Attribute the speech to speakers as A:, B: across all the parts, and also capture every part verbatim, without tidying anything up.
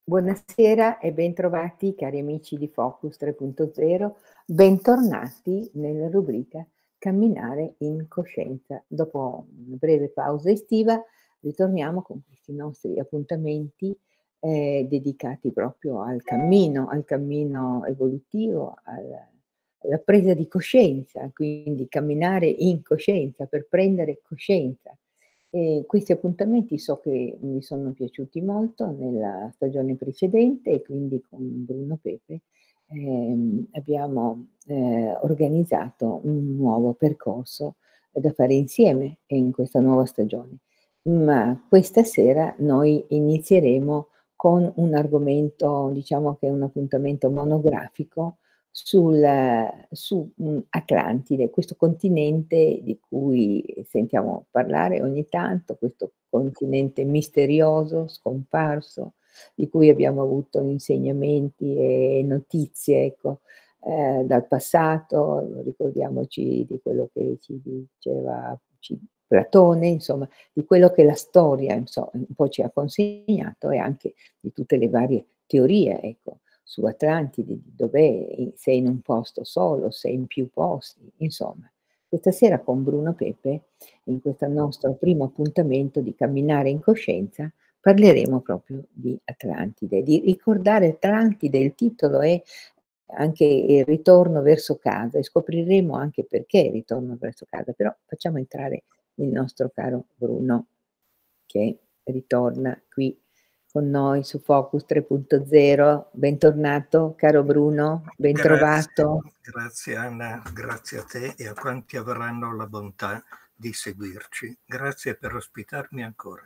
A: Buonasera e bentrovati cari amici di Focus tre punto zero, bentornati nella rubrica Camminare in coscienza. Dopo una breve pausa estiva ritorniamo con questi nostri appuntamenti eh, dedicati proprio al cammino, al cammino evolutivo, al- alla presa di coscienza, quindi camminare in coscienza per prendere coscienza. E questi appuntamenti so che mi sono piaciuti molto nella stagione precedente e quindi con Bruno Pepe, ehm, abbiamo, ehm, organizzato un nuovo percorso da fare insieme in questa nuova stagione. Ma questa sera noi inizieremo con un argomento, diciamo che è un appuntamento monografico sul su, mhmm, Atlantide, questo continente di cui sentiamo parlare ogni tanto, questo continente misterioso, scomparso, di cui abbiamo avuto insegnamenti e notizie, ecco, ehm, dal passato. Ricordiamoci di quello che ci diceva ci Platone, insomma, di quello che la storia, inso un po' ci ha consegnato e anche di tutte le varie teorie, ecco, su Atlantide, di dov'è, i se è in un posto solo, se è in più posti, insomma. Questa sera con Bruno Pepe, in questo nostro primo appuntamento di Camminare in coscienza, parleremo proprio di Atlantide, di ricordare Atlantide, il titolo è anche il ritorno verso casa e scopriremo anche perché il ritorno verso casa, però facciamo entrare il nostro caro Bruno che ritorna qui con noi su Focus tre punto zero. Bentornato caro Bruno,
B: Grazie,
A: bentrovato.
B: grazie Anna, grazie a te e a quanti avranno la bontà di seguirci. Grazie per ospitarmi ancora.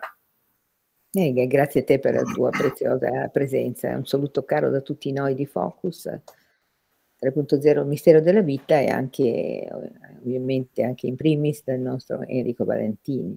A: Eh, grazie a te per la tua preziosa presenza. Un saluto caro da tutti noi di Focus tre punto zero Mistero della vita e anche ovviamente anche in primis dal nostro Enrico Valentini.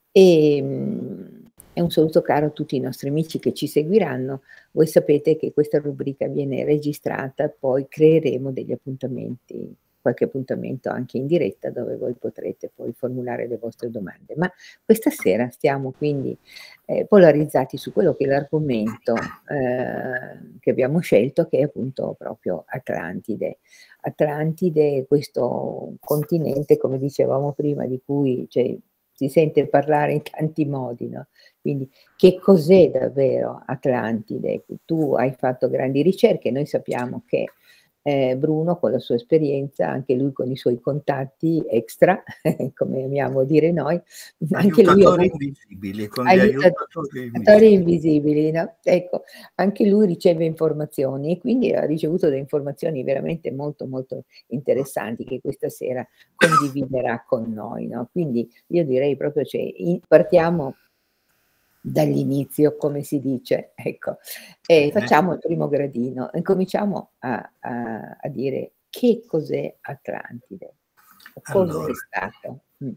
A: Ehm, e un saluto caro a tutti i nostri amici che ci seguiranno. Voi sapete che questa rubrica viene registrata, poi creeremo degli appuntamenti, qualche appuntamento anche in diretta dove voi potrete poi formulare le vostre domande. Ma questa sera stiamo quindi eh, polarizzati su quello che è l'argomento eh, che abbiamo scelto, che è appunto proprio Atlantide. Atlantide, questo continente, come dicevamo prima, di cui cioè, si sente parlare in tanti modi, no? Quindi che cos'è davvero Atlantide? Tu hai fatto grandi ricerche, noi sappiamo che eh, Bruno con la sua esperienza, anche lui con i suoi contatti extra, come amiamo dire noi, anche lui ha
B: Aiutatori
A: avuto
B: invisibili, con gli
A: aiutatori
B: aiutatori
A: invisibili,
B: invisibili.
A: no? Ecco, anche lui riceve informazioni e quindi ha ricevuto delle informazioni veramente molto molto interessanti che questa sera condividerà con noi, no? Quindi io direi proprio, cioè, in, partiamo dall'inizio, come si dice, ecco, e
B: Bene.
A: facciamo il primo gradino e cominciamo a, a, a dire che cos'è Atlantide, cosa
B: Allora,
A: è stato. Mm.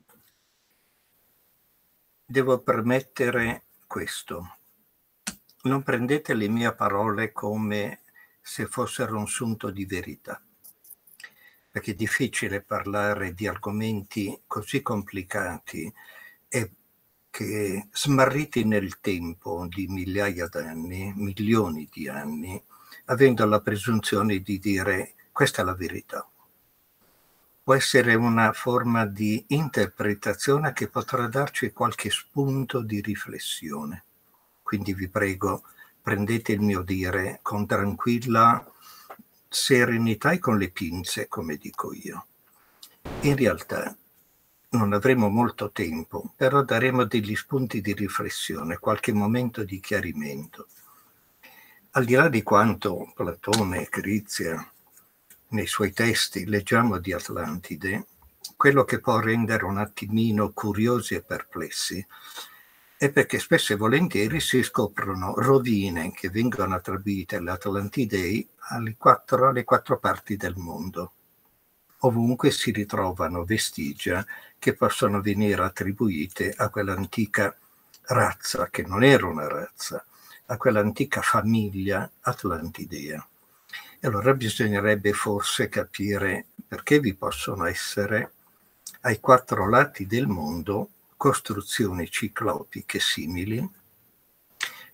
B: devo permettere questo. Non prendete le mie parole come se fossero un sunto di verità, perché è difficile parlare di argomenti così complicati e che smarriti nel tempo di migliaia d'anni, milioni di anni, avendo la presunzione di dire questa è la verità. Può essere una forma di interpretazione che potrà darci qualche spunto di riflessione. Quindi vi prego, prendete il mio dire con tranquilla serenità e con le pinze, come dico io. In realtà non avremo molto tempo, però daremo degli spunti di riflessione, qualche momento di chiarimento. Al di là di quanto Platone, Crizia, nei suoi testi leggiamo di Atlantide, quello che può rendere un attimino curiosi e perplessi è perché spesso e volentieri si scoprono rovine che vengono attribuite all'Atlantidei alle quattro, alle quattro parti del mondo. Ovunque si ritrovano vestigia che possono venire attribuite a quell'antica razza, che non era una razza, a quell'antica famiglia atlantidea. E allora bisognerebbe forse capire perché vi possono essere ai quattro lati del mondo costruzioni ciclopiche simili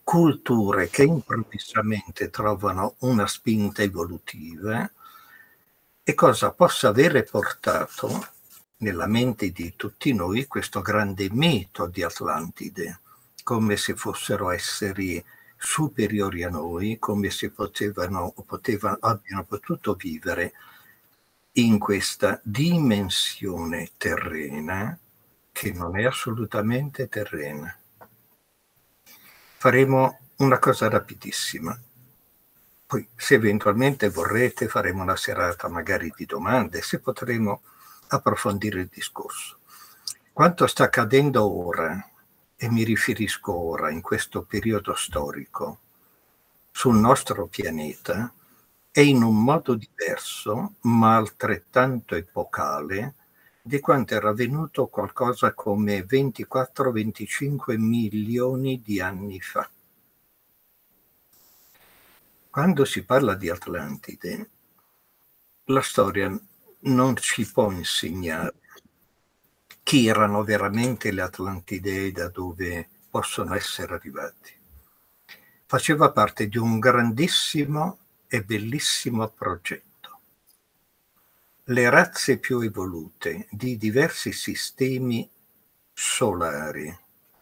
B: culture che improvvisamente trovano una spinta evolutiva e cosa possa avere portato nella mente di tutti noi questo grande mito di Atlantide, come se fossero esseri superiori a noi, come se potevano, potevano, abbiano potuto vivere in questa dimensione terrena che non è assolutamente terrena. Faremo una cosa rapidissima. Poi, se eventualmente vorrete, faremo una serata magari di domande, se potremo approfondire il discorso. Quanto sta accadendo ora, e mi riferisco ora, in questo periodo storico, sul nostro pianeta, è in un modo diverso, ma altrettanto epocale, di quanto era avvenuto qualcosa come ventiquattro venticinque milioni di anni fa. Quando si parla di Atlantide, la storia non ci può insegnare chi erano veramente le Atlantidee, da dove possono essere arrivati. Faceva parte di un grandissimo e bellissimo progetto. Le razze più evolute di diversi sistemi solari,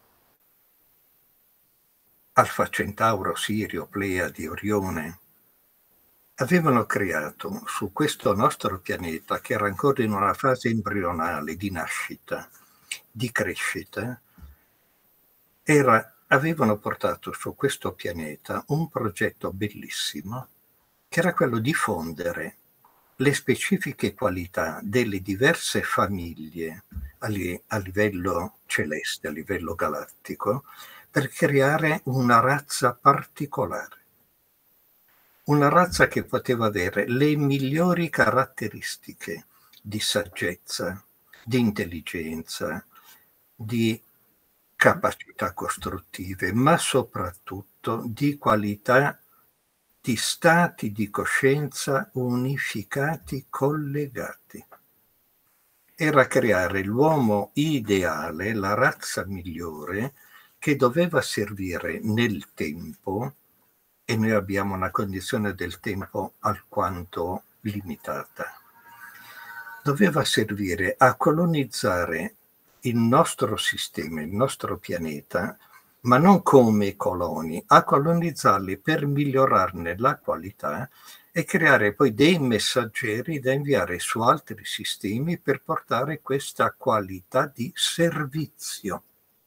B: Alfa Centauro, Sirio, Pleiadi, Orione, avevano creato su questo nostro pianeta, che era ancora in una fase embrionale di nascita, di crescita, era, avevano portato su questo pianeta un progetto bellissimo, che era quello di fondere le specifiche qualità delle diverse famiglie a, li, a livello celeste, a livello galattico, per creare una razza particolare. Una razza che poteva avere le migliori caratteristiche di saggezza, di intelligenza, di capacità costruttive, ma soprattutto di qualità di stati di coscienza unificati, collegati. Era creare l'uomo ideale, la razza migliore, che doveva servire nel tempo, e noi abbiamo una condizione del tempo alquanto limitata. Doveva servire a colonizzare il nostro sistema, il nostro pianeta, ma non come coloni, a colonizzarli per migliorarne la qualità e creare poi dei messaggeri da inviare su altri sistemi per portare questa qualità di servizio.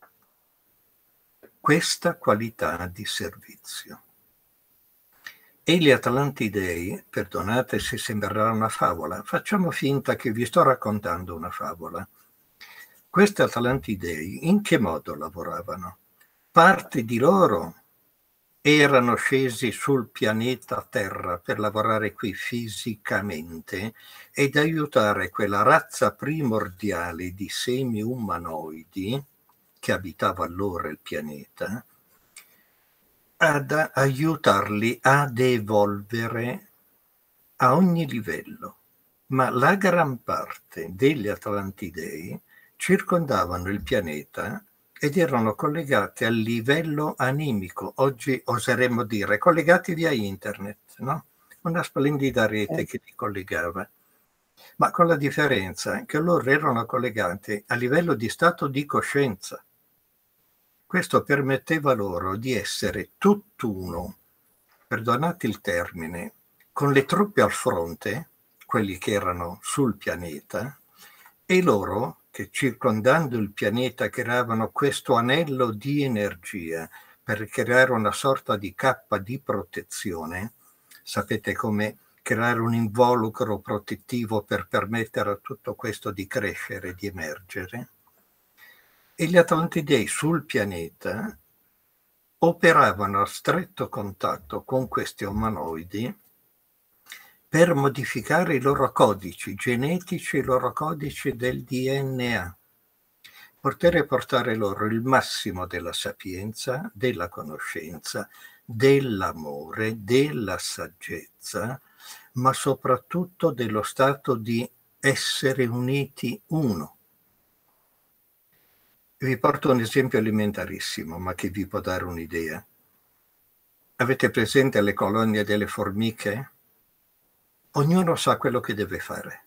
B: Questa qualità di servizio. E gli Atlantidei, perdonate se sembrerà una favola, facciamo finta che vi sto raccontando una favola. Questi Atlantidei in che modo lavoravano? Parte di loro erano scesi sul pianeta Terra per lavorare qui fisicamente ed aiutare quella razza primordiale di semi-umanoidi che abitava allora il pianeta ad aiutarli ad evolvere a ogni livello. Ma la gran parte degli Atlantidei circondavano il pianeta ed erano collegati al livello animico, oggi oseremmo dire collegati via internet, no? Una splendida rete che li collegava, ma con la differenza che loro erano collegati a livello di stato di coscienza. Questo permetteva loro di essere tutt'uno, perdonate il termine, con le truppe al fronte, quelli che erano sul pianeta, e loro che circondando il pianeta creavano questo anello di energia per creare una sorta di cappa di protezione. Sapete come creare un involucro protettivo per permettere a tutto questo di crescere, di emergere? E gli Atlantidei sul pianeta operavano a stretto contatto con questi umanoidi per modificare i loro codici genetici, i loro codici del D N A, poter portare loro il massimo della sapienza, della conoscenza, dell'amore, della saggezza, ma soprattutto dello stato di essere uniti uno. Vi porto un esempio elementarissimo, ma che vi può dare un'idea. Avete presente le colonie delle formiche? Ognuno sa quello che deve fare.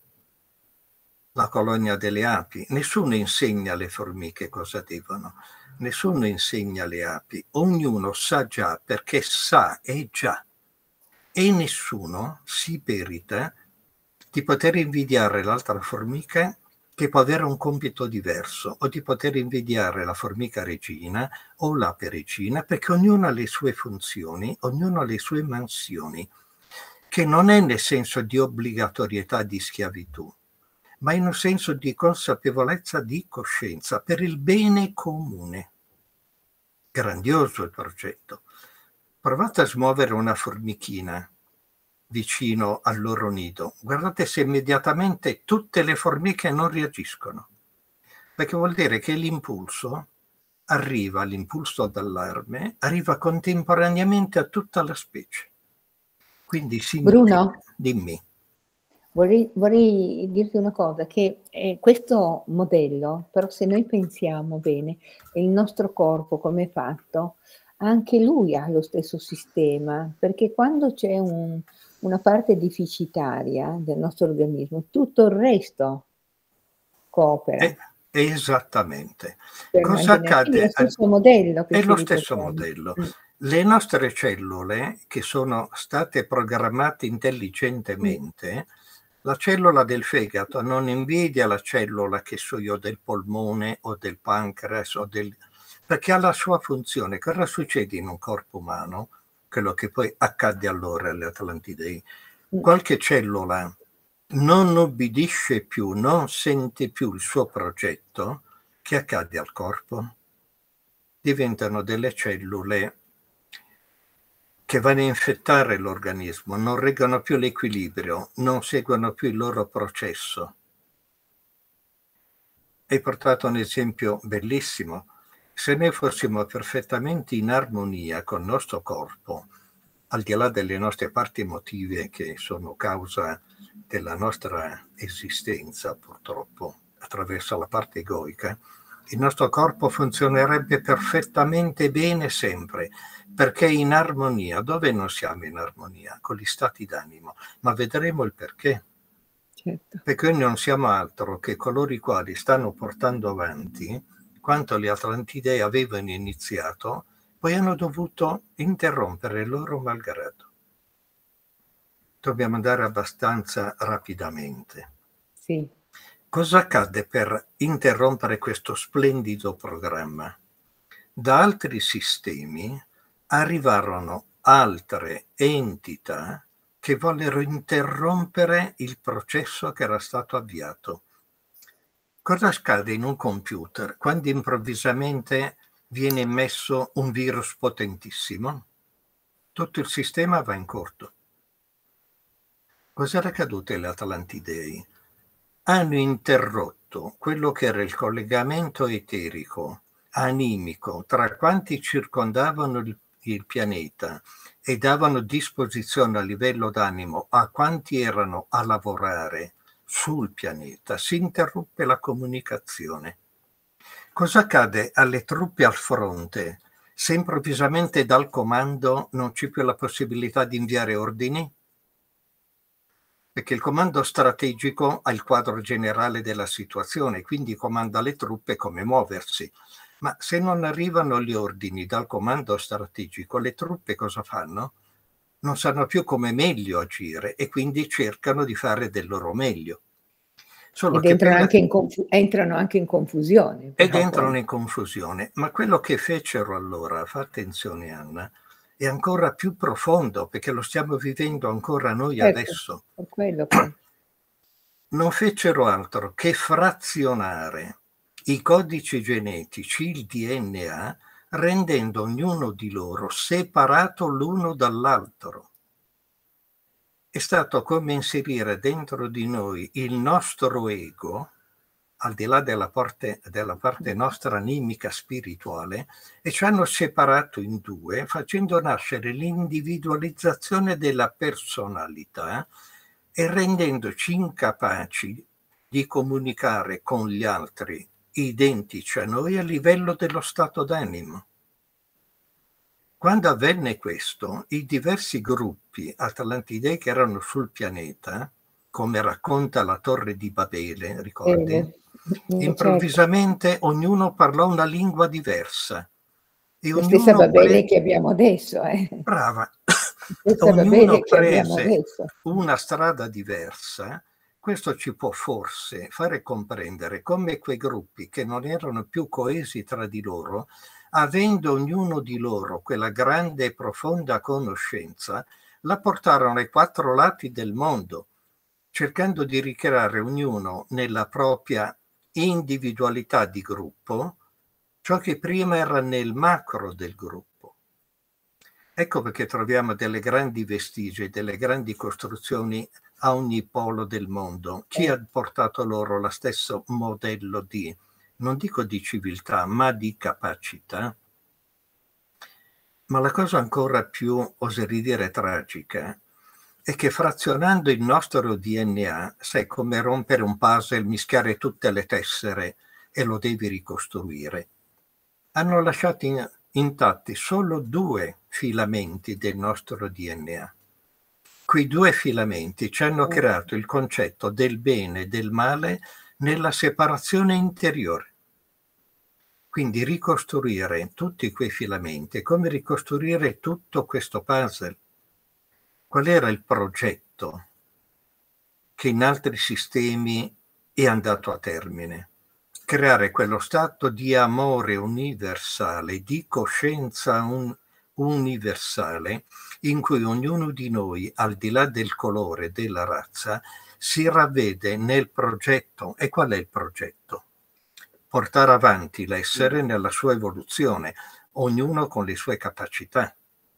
B: La colonia delle api, nessuno insegna alle formiche cosa devono, nessuno insegna alle api, ognuno sa già perché sa e già. E nessuno si perita di poter invidiare l'altra formica che può avere un compito diverso, o di poter invidiare la formica regina o l'ape regina, perché ognuno ha le sue funzioni, ognuno ha le sue mansioni, che non è nel senso di obbligatorietà di schiavitù, ma in un senso di consapevolezza, di coscienza, per il bene comune. Grandioso il progetto. Provate a smuovere una formichina vicino al loro nido. Guardate se immediatamente tutte le formiche non reagiscono, perché vuol dire che l'impulso arriva, l'impulso d'allarme, arriva contemporaneamente a tutta la specie. Quindi si
A: Bruno?
B: Dimmi.
A: Vorrei, vorrei dirti una cosa, che eh, questo modello, però se noi pensiamo bene, il nostro corpo come è fatto, anche lui ha lo stesso sistema, perché quando c'è un, una parte deficitaria del nostro organismo, tutto il resto coopera.
B: Eh, esattamente.
A: Per
B: Cosa
A: mantenere, quindi è
B: accade?
A: lo stesso modello che
B: È
A: ci
B: lo stesso
A: ripetiamo.
B: modello.
A: Mm.
B: Le nostre cellule, che sono state programmate
A: Mm.
B: intelligentemente, la cellula del fegato non invidia la cellula, che so io, del polmone o del pancreas, o del... perché ha la sua funzione. Cosa succede in un corpo umano? Quello che poi accadde allora alle Atlantidei.
A: Mm.
B: Qualche cellula non ubbidisce più, non sente più il suo progetto, che accade al corpo? Diventano delle cellule che vanno a infettare l'organismo, non reggono più l'equilibrio, non seguono più il loro processo. Hai portato un esempio bellissimo. Se noi fossimo perfettamente in armonia con il nostro corpo, al di là delle nostre parti emotive che sono causa della nostra esistenza, purtroppo, attraverso la parte egoica, il nostro corpo funzionerebbe perfettamente bene sempre, perché è in armonia. Dove non siamo in armonia? Con gli stati d'animo, ma vedremo il perché.
A: Certo.
B: Perché noi non siamo altro che coloro i quali stanno portando avanti quanto le Atlantidee avevano iniziato, poi hanno dovuto interrompere il loro malgrado. Dobbiamo andare abbastanza rapidamente.
A: Sì.
B: Cosa accadde per interrompere questo splendido programma? Da altri sistemi arrivarono altre entità che vollero interrompere il processo che era stato avviato. Cosa accade in un computer quando improvvisamente viene immesso un virus potentissimo? Tutto il sistema va in corto. Cosa era accaduto alle Atlantidei? Hanno interrotto quello che era il collegamento eterico, animico, tra quanti circondavano il, il pianeta e davano disposizione a livello d'animo a quanti erano a lavorare sul pianeta. Si interruppe la comunicazione. Cosa accade alle truppe al fronte se improvvisamente dal comando non c'è più la possibilità di inviare ordini? Perché il comando strategico ha il quadro generale della situazione, quindi comanda le truppe come muoversi. Ma se non arrivano gli ordini dal comando strategico, le truppe cosa fanno? Non sanno più come meglio agire e quindi cercano di fare del loro meglio. Solo
A: Ed
B: che
A: entrano,
B: per...
A: anche in confu- entrano anche in confusione.
B: Ed
A: Però
B: entrano
A: poi.
B: in confusione. Ma quello che fecero allora, fa attenzione Anna, è ancora più profondo, perché lo stiamo vivendo ancora noi
A: Certo,
B: adesso.
A: per quello che.
B: Non fecero altro che frazionare i codici genetici, il D N A, rendendo ognuno di loro separato l'uno dall'altro. È stato come inserire dentro di noi il nostro ego, al di là della parte, della parte nostra animica spirituale, e ci hanno separato in due, facendo nascere l'individualizzazione della personalità e rendendoci incapaci di comunicare con gli altri identici a noi a livello dello stato d'animo. Quando avvenne questo, i diversi gruppi atlantidei che erano sul pianeta, come racconta la Torre di Babele, ricordi?
A: Eh,
B: Improvvisamente
A: certo.
B: ognuno parlò una lingua diversa. E
A: La stessa
B: ognuno
A: Babele
B: pre...
A: che abbiamo adesso. Eh.
B: Brava.
A: La stessa
B: Ognuno
A: Babele che abbiamo
B: prese
A: adesso.
B: una strada diversa. Questo ci può forse fare comprendere come quei gruppi che non erano più coesi tra di loro, avendo ognuno di loro quella grande e profonda conoscenza, la portarono ai quattro lati del mondo, cercando di ricreare ognuno nella propria individualità di gruppo ciò che prima era nel macro del gruppo. Ecco perché troviamo delle grandi vestigie, delle grandi costruzioni a ogni polo del mondo. Chi ha portato loro lo stesso modello di, non dico di civiltà, ma di capacità? Ma la cosa ancora più, oserei dire, tragica è che frazionando il nostro D N A, sai, come rompere un puzzle, mischiare tutte le tessere e lo devi ricostruire. Hanno lasciato in, intatti solo due filamenti del nostro D N A. Quei due filamenti ci hanno creato il concetto del bene e del male nella separazione interiore. Quindi ricostruire tutti quei filamenti è come ricostruire tutto questo puzzle. Qual era il progetto che in altri sistemi è andato a termine? Creare quello stato di amore universale, di coscienza un, universale, in cui ognuno di noi, al di là del colore, della razza, si ravvede nel progetto. E qual è il progetto? Portare avanti l'essere nella sua evoluzione, ognuno con le sue capacità.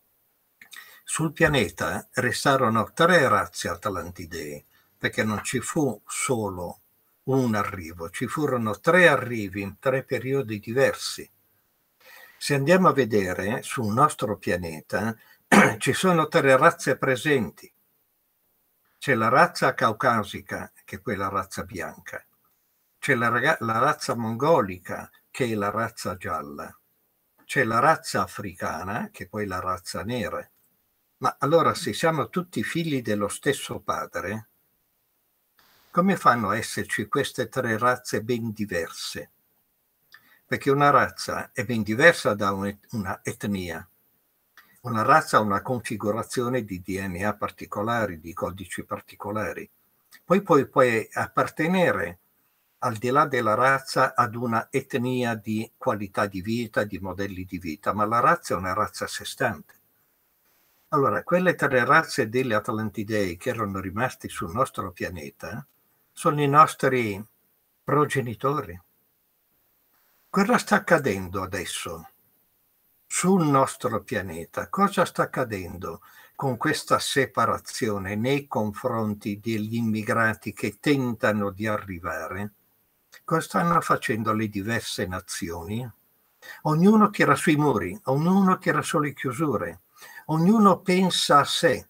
B: Sul pianeta restarono tre razze atlantidee, perché non ci fu solo un arrivo, ci furono tre arrivi in tre periodi diversi. Se andiamo a vedere sul nostro pianeta, ci sono tre razze presenti. C'è la razza caucasica, che è quella razza bianca. C'è la, la razza mongolica, che è la razza gialla. C'è la razza africana, che è poi la razza nera. Ma allora, se siamo tutti figli dello stesso padre, come fanno a esserci queste tre razze ben diverse? Perché una razza è ben diversa da una etnia. Una razza ha una configurazione di D N A particolari, di codici particolari. Poi poi puoi appartenere, al di là della razza, ad una etnia di qualità di vita, di modelli di vita, ma la razza è una razza a sé stante. Allora, quelle tre razze degli Atlantidei che erano rimasti sul nostro pianeta sono i nostri progenitori. Cosa sta accadendo adesso sul nostro pianeta? Cosa sta accadendo con questa separazione nei confronti degli immigrati che tentano di arrivare? Cosa stanno facendo le diverse nazioni? Ognuno tira sui muri, ognuno tira sulle chiusure, ognuno pensa a sé.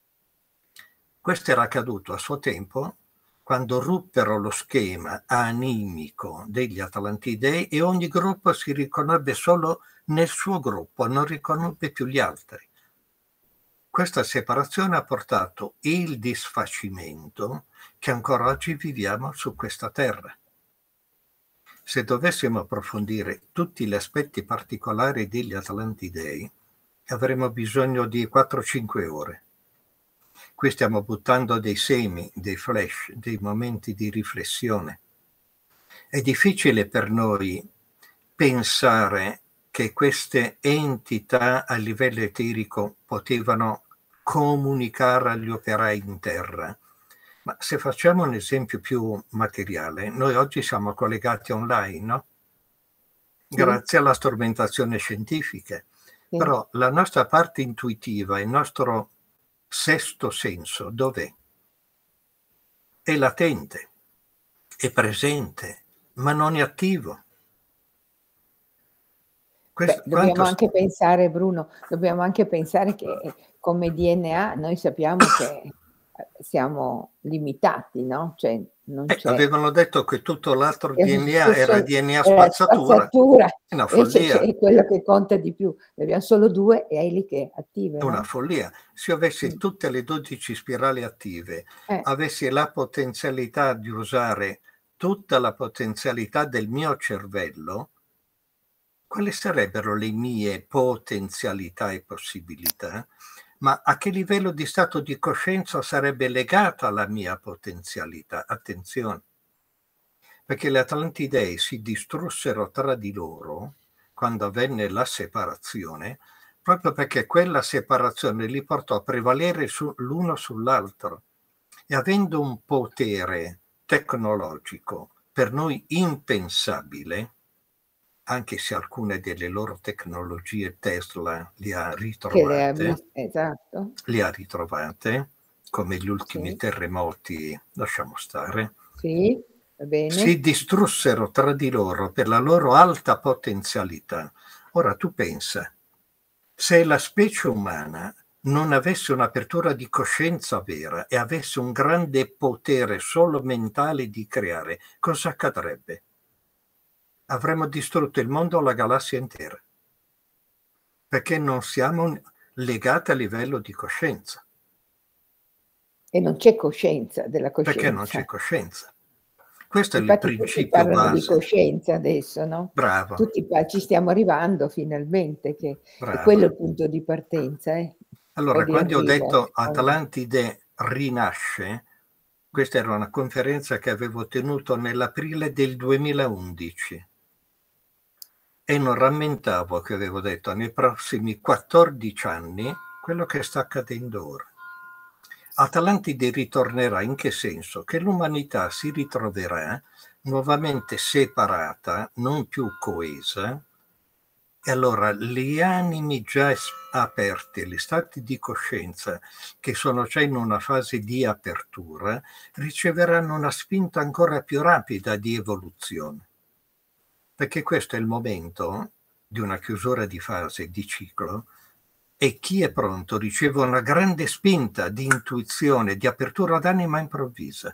B: Questo era accaduto a suo tempo quando ruppero lo schema animico degli Atlantidei e ogni gruppo si riconobbe solo nel suo gruppo, non riconobbe più gli altri. Questa separazione ha portato il disfacimento che ancora oggi viviamo su questa terra. Se dovessimo approfondire tutti gli aspetti particolari degli Atlantidei, avremo bisogno di quattro cinque ore. Qui stiamo buttando dei semi, dei flash, dei momenti di riflessione. È difficile per noi pensare che queste entità a livello eterico potevano comunicare agli operai in terra. Ma se facciamo un esempio più materiale, noi oggi siamo collegati online, no? Grazie alla strumentazione scientifica. Sì. Però la nostra parte intuitiva, il nostro sesto senso, dov'è? È latente, è presente, ma non è attivo.
A: Questo, Beh, dobbiamo anche st- pensare, Bruno, dobbiamo anche pensare che come D N A noi sappiamo che siamo limitati, no? Cioè non
B: Eh,
A: c'è.
B: avevano detto che tutto l'altro
A: È
B: D N A era
A: solo-
B: D N A
A: è la
B: spazzatura.
A: spazzatura,
B: È una
A: invece
B: follia.
A: che è quello che conta di più. Ne abbiamo solo due e hai lì che attive,
B: È una
A: no?
B: follia. Se io avessi
A: Mm.
B: tutte le dodici spirali attive,
A: Eh,
B: avessi la potenzialità di usare tutta la potenzialità del mio cervello, quali sarebbero le mie potenzialità e possibilità? Ma a che livello di stato di coscienza sarebbe legata la mia potenzialità? Attenzione, perché le Atlantidei si distrussero tra di loro quando avvenne la separazione, proprio perché quella separazione li portò a prevalere su, l'uno sull'altro. E avendo un potere tecnologico per noi impensabile, anche se alcune delle loro tecnologie Tesla le ha
A: che le ha
B: ritrovate,
A: viste, esatto.
B: le ha ritrovate, come gli ultimi
A: Sì,
B: terremoti, lasciamo stare,
A: sì, va bene.
B: si distrussero tra di loro per la loro alta potenzialità. Ora tu pensa, se la specie umana non avesse un'apertura di coscienza vera e avesse un grande potere solo mentale di creare, cosa accadrebbe? Avremmo distrutto il mondo o la galassia intera, perché non siamo legati a livello di coscienza,
A: E non c'è coscienza della
B: perché non c'è
A: coscienza.
B: coscienza. Questo è il
A: Infatti tutti
B: principio
A: parlano di
B: base.
A: coscienza adesso, no?
B: Bravo,
A: Tutti pa- ci stiamo arrivando finalmente, che è
B: bravo.
A: quello il punto di partenza, eh? O
B: Allora,
A: di
B: quando ho
A: arrivo, a
B: detto
A: seconda.
B: Atlantide rinasce, questa era una conferenza che avevo tenuto nell'aprile del duemilaundici e non rammentavo che avevo detto nei prossimi quattordici anni quello che sta accadendo ora. Atlantide ritornerà in che senso? Che l'umanità si ritroverà nuovamente separata, non più coesa, e allora le anime già aperte, gli stati di coscienza che sono già in una fase di apertura, riceveranno una spinta ancora più rapida di evoluzione. Perché questo è il momento di una chiusura di fase, di ciclo, e chi è pronto riceve una grande spinta di intuizione, di apertura d'anima improvvisa.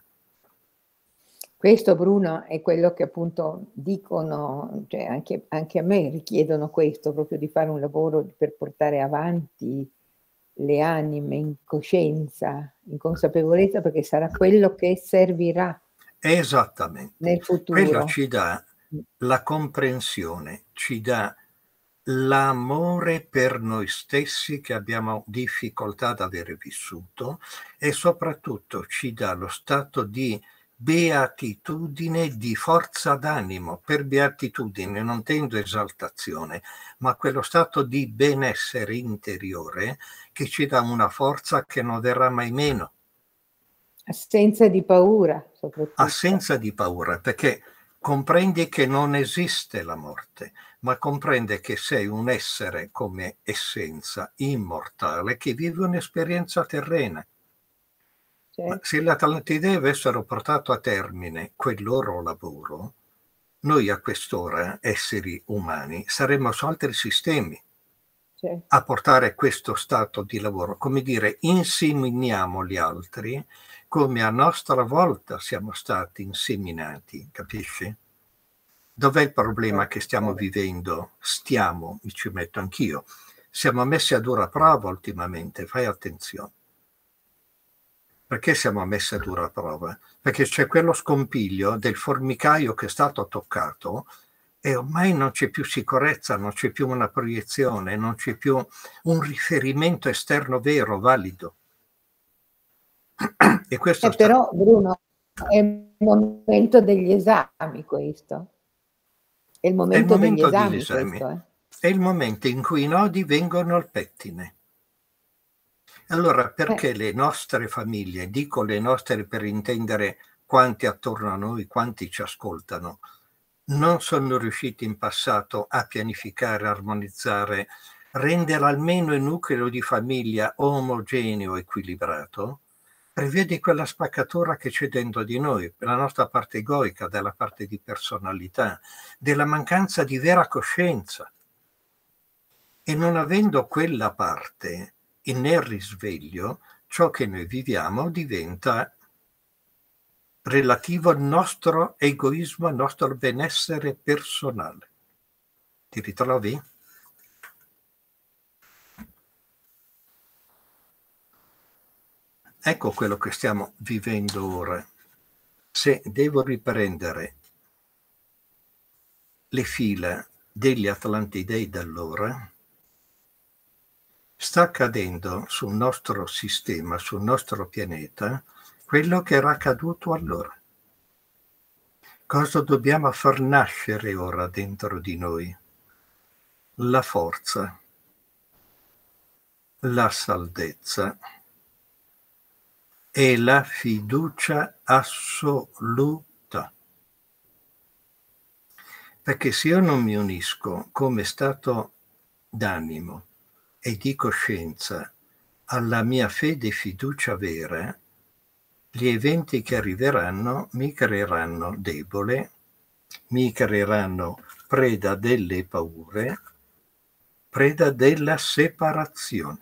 A: Questo, Bruno, è quello che appunto dicono, cioè anche, anche a me richiedono questo, proprio di fare un lavoro per portare avanti le anime in coscienza, in consapevolezza, perché sarà quello che servirà
B: Esattamente.
A: nel
B: Quello
A: futuro.
B: ci dà la comprensione, ci dà l'amore per noi stessi che abbiamo difficoltà ad avere vissuto e soprattutto ci dà lo stato di beatitudine, di forza d'animo. Per beatitudine non intendo esaltazione, ma quello stato di benessere interiore che ci dà una forza che non verrà mai meno.
A: Assenza di paura, soprattutto.
B: Assenza di paura, perché comprendi che non esiste la morte, ma comprende che sei un essere come essenza immortale che vive un'esperienza terrena.
A: Cioè,
B: Ma se le Atlantide avessero portato a termine quel loro lavoro, noi a quest'ora, esseri umani, saremmo su altri sistemi
A: cioè,
B: a portare questo stato di lavoro, come dire, inseminiamo gli altri come a nostra volta siamo stati inseminati, capisci? Dov'è il problema che stiamo
A: certo.
B: vivendo? Stiamo, mi ci metto anch'io, siamo messi a dura prova ultimamente, fai attenzione. Perché siamo messi a dura prova? Perché c'è quello scompiglio del formicaio che è stato toccato e ormai non c'è più sicurezza, non c'è più una proiezione, non c'è più un riferimento esterno vero, valido. E questo
A: Eh,
B: sta...
A: però, Bruno, è il momento degli esami questo. È il
B: È il
A: momento degli
B: momento degli
A: esami
B: esami,
A: questo, eh.
B: è il momento in cui i nodi vengono al pettine. Allora, perché
A: Eh,
B: le nostre famiglie, dico le nostre per intendere quanti attorno a noi, quanti ci ascoltano, non sono riusciti in passato a pianificare, armonizzare, rendere almeno il nucleo di famiglia omogeneo, equilibrato, prevede quella spaccatura che c'è dentro di noi, la nostra parte egoica, della parte di personalità, della mancanza di vera coscienza. E non avendo quella parte nel risveglio, ciò che noi viviamo diventa relativo al nostro egoismo, al nostro benessere personale. Ti ritrovi? Ecco quello che stiamo vivendo ora. Se devo riprendere le fila degli Atlantidei d'allora, sta accadendo sul nostro sistema, sul nostro pianeta, quello che era accaduto allora. Cosa dobbiamo far nascere ora dentro di noi? La forza, la saldezza e la fiducia assoluta. Perché se io non mi unisco come stato d'animo e di coscienza alla mia fede e fiducia vera, gli eventi che arriveranno mi creeranno debole, mi creeranno preda delle paure, preda della separazione.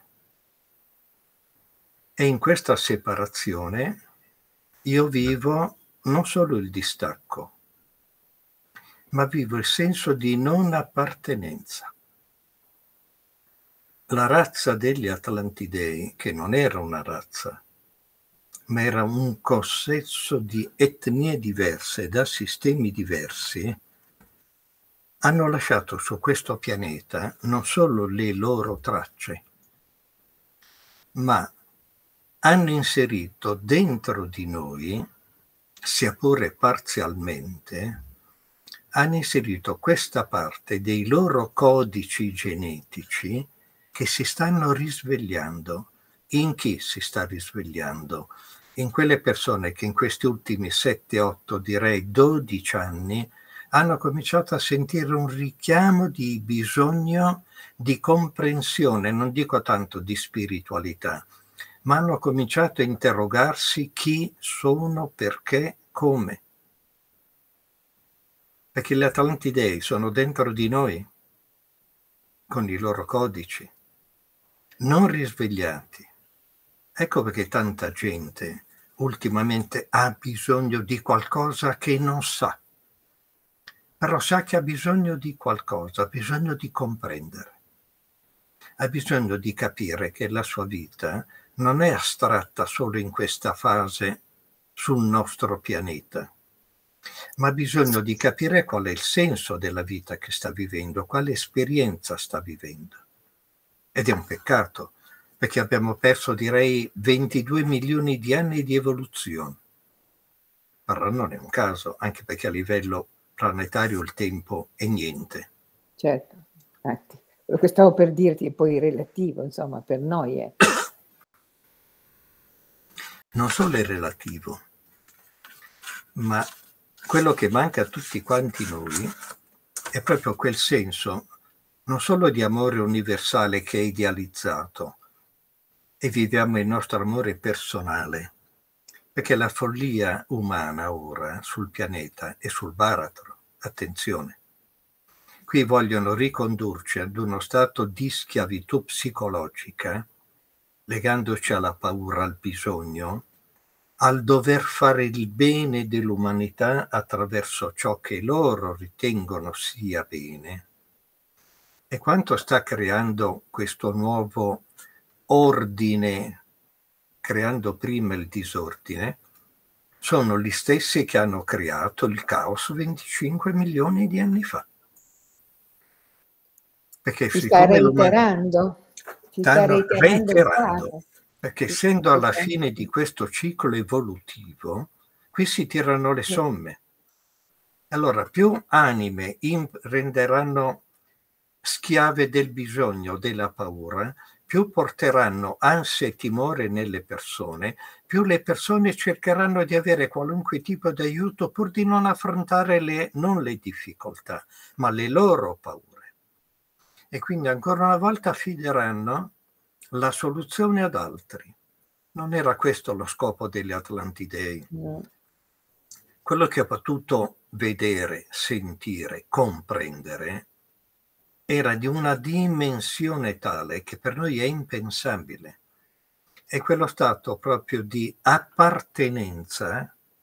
B: E in questa separazione io vivo non solo il distacco, ma vivo il senso di non appartenenza. La razza degli Atlantidei, che non era una razza, ma era un consesso di etnie diverse, da sistemi diversi, hanno lasciato su questo pianeta non solo le loro tracce, ma hanno inserito dentro di noi, sia pure parzialmente, hanno inserito questa parte dei loro codici genetici che si stanno risvegliando. In chi si sta risvegliando? In quelle persone che in questi ultimi sette, otto, direi dodici anni hanno cominciato a sentire un richiamo di bisogno di comprensione, non dico tanto di spiritualità, ma hanno cominciato a interrogarsi chi sono, perché, come. Perché gli Atlantidei sono dentro di noi, con i loro codici, non risvegliati. Ecco perché tanta gente ultimamente ha bisogno di qualcosa che non sa. Però sa che ha bisogno di qualcosa, ha bisogno di comprendere. Ha bisogno di capire che la sua vita non è astratta solo in questa fase sul nostro pianeta, ma ha bisogno di capire qual è il senso della vita che sta vivendo, quale esperienza sta vivendo. Ed è un peccato, perché abbiamo perso, direi, ventidue milioni di anni di evoluzione. Però non è un caso, anche perché a livello planetario il tempo è niente.
A: Certo, infatti. Quello che stavo per dirti è poi relativo, insomma, per noi è.
B: Non solo è relativo, ma quello che manca a tutti quanti noi è proprio quel senso non solo di amore universale che è idealizzato e viviamo il nostro amore personale, perché la follia umana ora sul pianeta è sul baratro, attenzione. Qui vogliono ricondurci ad uno stato di schiavitù psicologica, legandoci alla paura, al bisogno, al dover fare il bene dell'umanità attraverso ciò che loro ritengono sia bene. E quanto sta creando questo nuovo ordine, creando prima il disordine, sono gli stessi che hanno creato il caos venticinque milioni di anni fa. Perché
A: si sta reiterando,
B: si stanno reiterando, perché essendo alla fine di questo ciclo evolutivo, qui si tirano le somme. Allora, più anime renderanno schiave del bisogno, della paura, più porteranno ansia e timore nelle persone, più le persone cercheranno di avere qualunque tipo di aiuto pur di non affrontare le, non le difficoltà, ma le loro paure. E quindi ancora una volta affideranno la soluzione ad altri. Non era questo lo scopo degli Atlantidei.
A: No.
B: Quello che ho potuto vedere, sentire, comprendere, era di una dimensione tale che per noi è impensabile. È quello stato proprio di appartenenza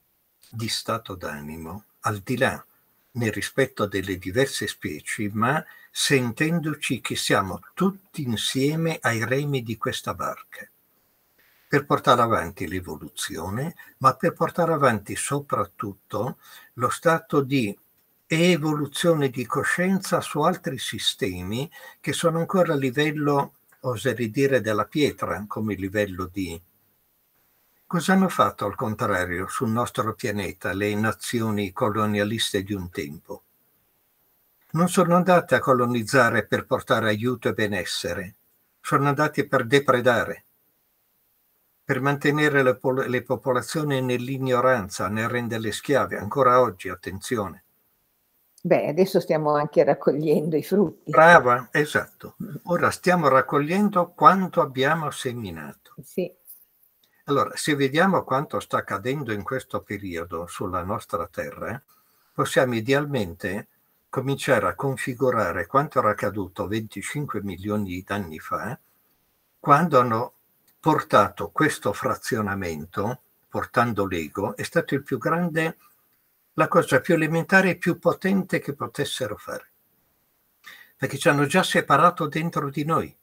B: di stato d'animo, al di là, nel rispetto delle diverse specie, ma sentendoci che siamo tutti insieme ai remi di questa barca, per portare avanti l'evoluzione, ma per portare avanti soprattutto lo stato di evoluzione di coscienza su altri sistemi che sono ancora a livello, oserei dire, della pietra, come livello di... Cosa hanno fatto al contrario sul nostro pianeta le nazioni colonialiste di un tempo? Non sono andate a colonizzare per portare aiuto e benessere, sono andati per depredare, per mantenere le, pol- le popolazioni nell'ignoranza, nel renderle schiave, ancora oggi, attenzione.
A: Beh, adesso stiamo anche raccogliendo i frutti.
B: Brava, esatto. Ora stiamo raccogliendo quanto abbiamo seminato.
A: Sì.
B: Allora, se vediamo quanto sta accadendo in questo periodo sulla nostra Terra, possiamo idealmente cominciare a configurare quanto era accaduto venticinque milioni di anni fa, quando hanno portato questo frazionamento, portando l'ego, è stato il più grande, la cosa più elementare e più potente che potessero fare. Perché ci hanno già separato dentro di noi.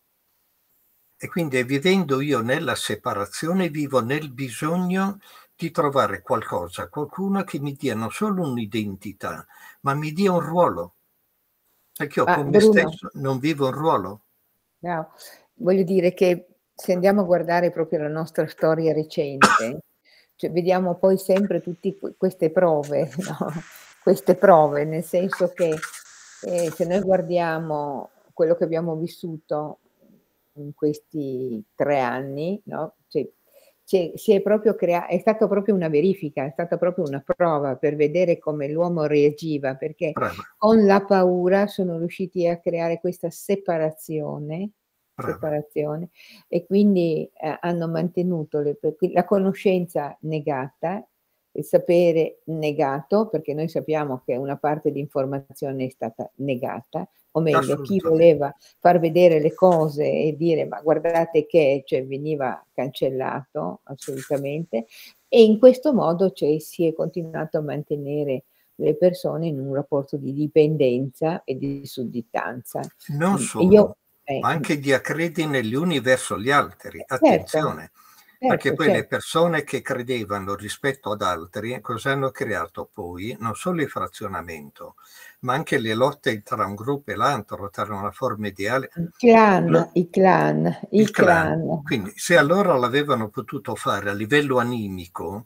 B: E quindi vivendo io nella separazione, vivo nel bisogno di trovare qualcosa, qualcuno che mi dia non solo un'identità, ma mi dia un ruolo. Perché io
A: Ah,
B: con me
A: Bruno,
B: stesso non vivo un ruolo.
A: no, voglio dire che se andiamo a guardare proprio la nostra storia recente, cioè vediamo poi sempre tutte queste prove, no? Queste prove, nel senso che eh, se noi guardiamo quello che abbiamo vissuto in questi tre anni, no? Cioè, c'è, si è proprio crea- è stata proprio una verifica, è stata proprio una prova per vedere come l'uomo reagiva, perché
B: Brava,
A: con la paura sono riusciti a creare questa separazione,
B: brava.
A: separazione e quindi eh, hanno mantenuto le- la conoscenza negata, il sapere negato, perché noi sappiamo che una parte di informazione è stata negata, o meglio, chi
B: Assolutamente.
A: voleva far vedere le cose e dire ma guardate che, cioè veniva cancellato assolutamente, e in questo modo cioè, si è continuato a mantenere le persone in un rapporto di dipendenza e di sudditanza.
B: Non
A: Mm, e io,
B: solo,
A: eh,
B: ma anche di accredine gli uni verso gli altri.
A: certo,
B: Attenzione, perché
A: certo,
B: poi le
A: certo,
B: persone che credevano rispetto ad altri, cosa hanno creato poi? Non solo il frazionamento, ma anche le lotte tra un gruppo e l'altro, tra una forma ideale.
A: i clan,
B: Lo-
A: i clan, i
B: il clan.
A: clan.
B: Quindi, se allora l'avevano potuto fare a livello animico,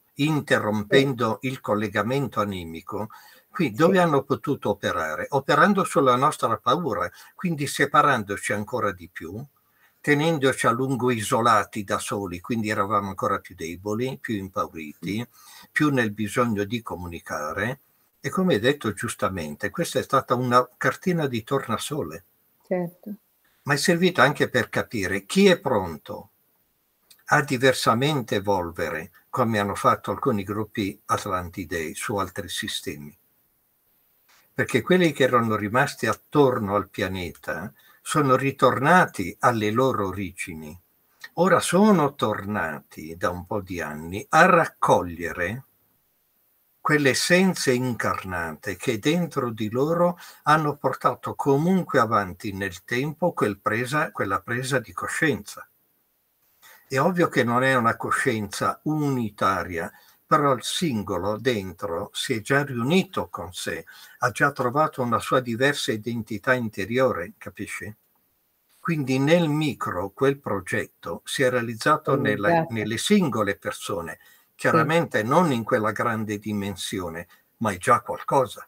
A: Sì,
B: interrompendo il collegamento animico, qui dove
A: sì,
B: hanno potuto operare? Operando sulla nostra paura, quindi separandoci ancora di più, tenendoci a lungo isolati da soli, quindi eravamo ancora più deboli, più impauriti, più nel bisogno di comunicare. E come hai detto giustamente, questa è stata una cartina di tornasole,
A: certo.
B: ma è servita anche per capire chi è pronto a diversamente evolvere, come hanno fatto alcuni gruppi Atlantidei su altri sistemi. Perché quelli che erano rimasti attorno al pianeta sono ritornati alle loro origini. Ora sono tornati da un po' di anni a raccogliere quelle essenze incarnate che dentro di loro hanno portato comunque avanti nel tempo quel presa, quella presa di coscienza. È ovvio che non è una coscienza unitaria, però il singolo dentro si è già riunito con sé, ha già trovato una sua diversa identità interiore, capisci? Quindi nel micro quel progetto si è realizzato nella,
A: Esatto,
B: nelle singole persone,
A: sì,
B: chiaramente non in quella grande dimensione, ma è già qualcosa.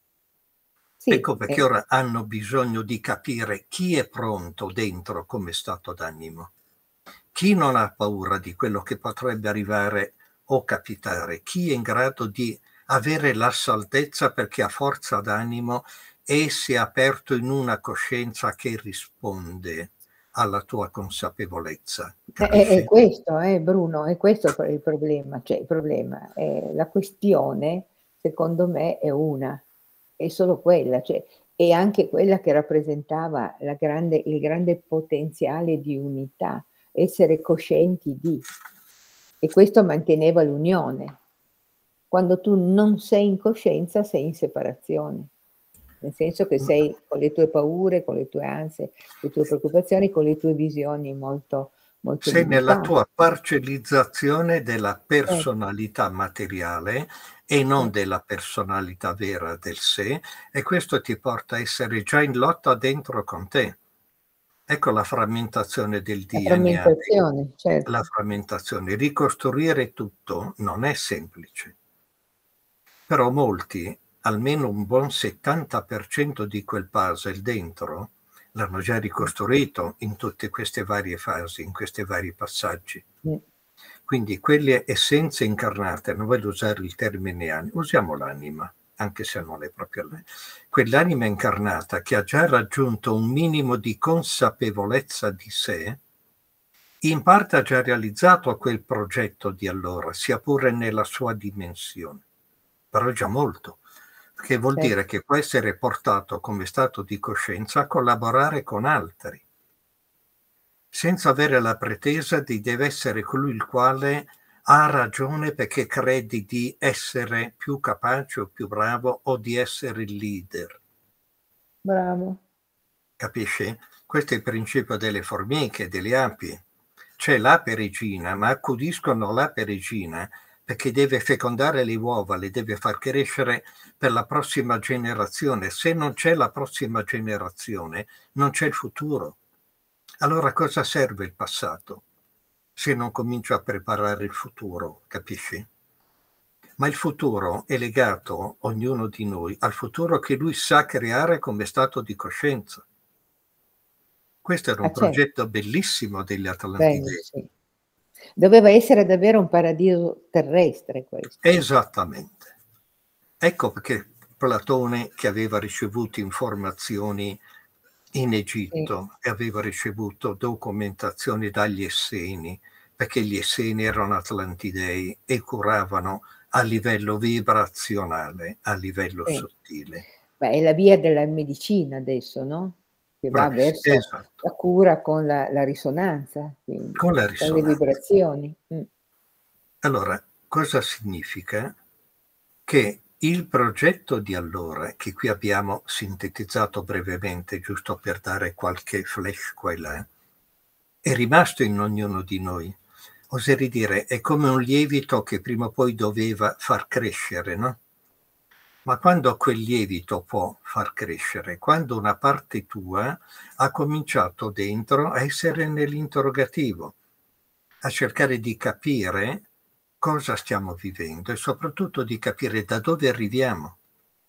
A: sì,
B: Ecco perché
A: eh,
B: ora hanno bisogno di capire chi è pronto dentro come stato d'animo. Chi non ha paura di quello che potrebbe arrivare o capitare? Chi è in grado di avere la salvezza perché ha forza d'animo e si è aperto in una coscienza che risponde alla tua consapevolezza,
A: è, è- è
B: capisci?
A: questo, eh, Bruno, è questo il il problema, cioè il problema, è la questione, secondo me, è una, è solo quella, cioè, è anche quella che rappresentava la grande, il grande potenziale di unità, essere coscienti di, e questo manteneva l'unione. quando tu non sei in coscienza sei in separazione. Nel senso che sei con le tue paure, con le tue ansie, le tue preoccupazioni, con le tue visioni molto, molto
B: Sei nella
A: limitate.
B: tua parcellizzazione della
A: Certo,
B: personalità materiale e non
A: certo.
B: della personalità vera del sé, e questo ti porta a essere già in lotta dentro con te. Ecco la frammentazione del
A: La
B: D N A.
A: frammentazione,
B: La
A: certo.
B: frammentazione. Ricostruire tutto non è semplice, però molti, almeno un buon settanta per cento di quel puzzle dentro, l'hanno già ricostruito in tutte queste varie fasi, in questi vari passaggi.
A: Mh.
B: Quindi quelle essenze incarnate, non voglio usare il termine anima, usiamo l'anima, anche se non è proprio lei. Quell'anima incarnata che ha già raggiunto un minimo di consapevolezza di sé, in parte ha già realizzato quel progetto di allora, sia pure nella sua dimensione, però è già molto, che vuol
A: Certo.
B: dire che può essere portato come stato di coscienza a collaborare con altri, senza avere la pretesa di deve essere colui il quale ha ragione perché credi di essere più capace o più bravo o di essere il leader.
A: Bravo.
B: Capisci? Questo è il principio delle formiche, delle api. C'è l'ape regina, ma accudiscono l'ape regina perché deve fecondare le uova, le deve far crescere per la prossima generazione. Se non c'è la prossima generazione, non c'è il futuro. Allora cosa serve il passato se non comincio a preparare il futuro, capisci? Ma il futuro è legato, ognuno di noi, al futuro che lui sa creare come stato di coscienza. Questo era un
A: Ah, cer
B: progetto bellissimo degli
A: bello,
B: Atlantidei.
A: sì. Doveva essere davvero un paradiso terrestre questo.
B: Esattamente. Ecco perché Platone, che aveva ricevuto informazioni in
A: Sì,
B: Egitto e aveva ricevuto documentazioni dagli Esseni, perché gli Esseni erano Atlantidei e curavano a livello vibrazionale, a livello
A: sì.
B: sottile.
A: Beh, è la via della medicina adesso, no, che va
B: Bravissi,
A: verso
B: esatto,
A: la cura con la la risonanza, quindi,
B: con la
A: con le
B: risonanza.
A: vibrazioni. Mh.
B: Allora, cosa significa? Che il progetto di allora, che qui abbiamo sintetizzato brevemente, giusto per dare qualche flash qua e là, è rimasto in ognuno di noi. Oserei dire, è come un lievito che prima o poi doveva far crescere, no? Ma quando quel lievito può far crescere? Quando una parte tua ha cominciato dentro a essere nell'interrogativo, a cercare di capire cosa stiamo vivendo e soprattutto di capire da dove arriviamo.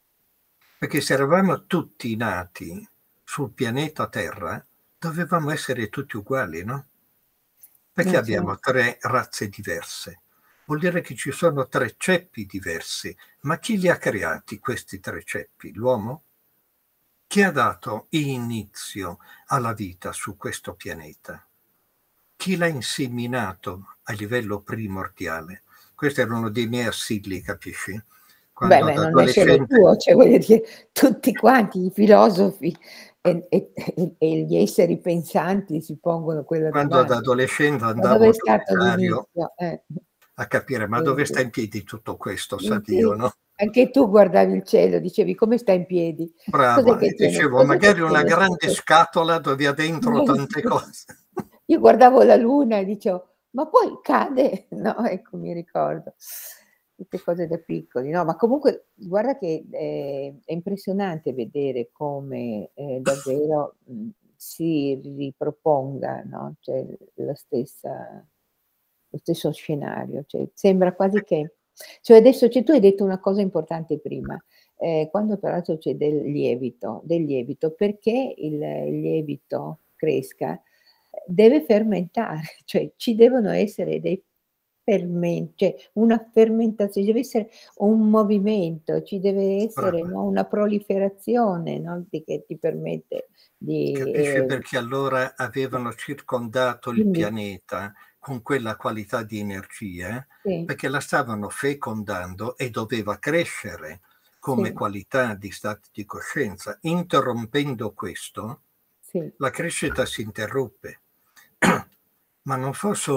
B: Perché se eravamo tutti nati sul pianeta Terra, dovevamo essere tutti uguali, no? Perché
A: Eh, cer
B: abbiamo tre razze diverse? Vuol dire che ci sono tre ceppi diversi. Ma chi li ha creati questi tre ceppi? L'uomo? Chi ha dato inizio alla vita su questo pianeta? Chi l'ha inseminato a livello primordiale? Questo era uno dei miei assilli, capisci?
A: Beh,
B: Quando
A: ma
B: da
A: non è solo
B: adolescente,
A: tuo, cioè voglio dire tutti quanti i filosofi e e e e gli esseri pensanti si pongono quella
B: quando da
A: domanda.
B: adolescente
A: Ma dove
B: andavo
A: è
B: al
A: stato
B: docentario
A: l'inizio? Eh.
B: a capire, ma dove sta
A: Quindi
B: in piedi tutto questo, sa
A: in
B: Dio,
A: sì,
B: no?
A: anche tu guardavi il cielo, dicevi: "Come sta in piedi? Cos'è
B: Brava,
A: che
B: e
A: tiene
B: dicevo
A: cos'è che
B: magari una
A: tiene su
B: grande
A: ques"
B: scatola dove ha dentro tante cose.
A: Io guardavo la luna e dicevo: "Ma poi cade?" No, ecco, mi ricordo. Tutte cose da piccoli. No, ma comunque guarda che, ehm, è impressionante vedere come, ehm, davvero, mhmm, si riproponga, no, cioè la stessa lo stesso scenario. Cioè sembra quasi che cioè adesso cioè tu hai detto una cosa importante prima, ehm, quando hai parlato cioè del lievito del lievito, perché il il lievito cresca, ehm, deve fermentare, cioè ci devono essere dei fermen cioè una fermentazione, ci deve essere un movimento, ci deve essere,
B: Brava.
A: no, una proliferazione, no, di che ti permette di
B: Capisci
A: ehm,
B: perché allora avevano circondato il
A: dimmi.
B: pianeta con quella qualità di energia?
A: Sì,
B: Perché la stavano fecondando e doveva crescere come
A: sì,
B: qualità di stati di coscienza. Interrompendo questo,
A: sì,
B: la crescita si interruppe. Ma non fu solo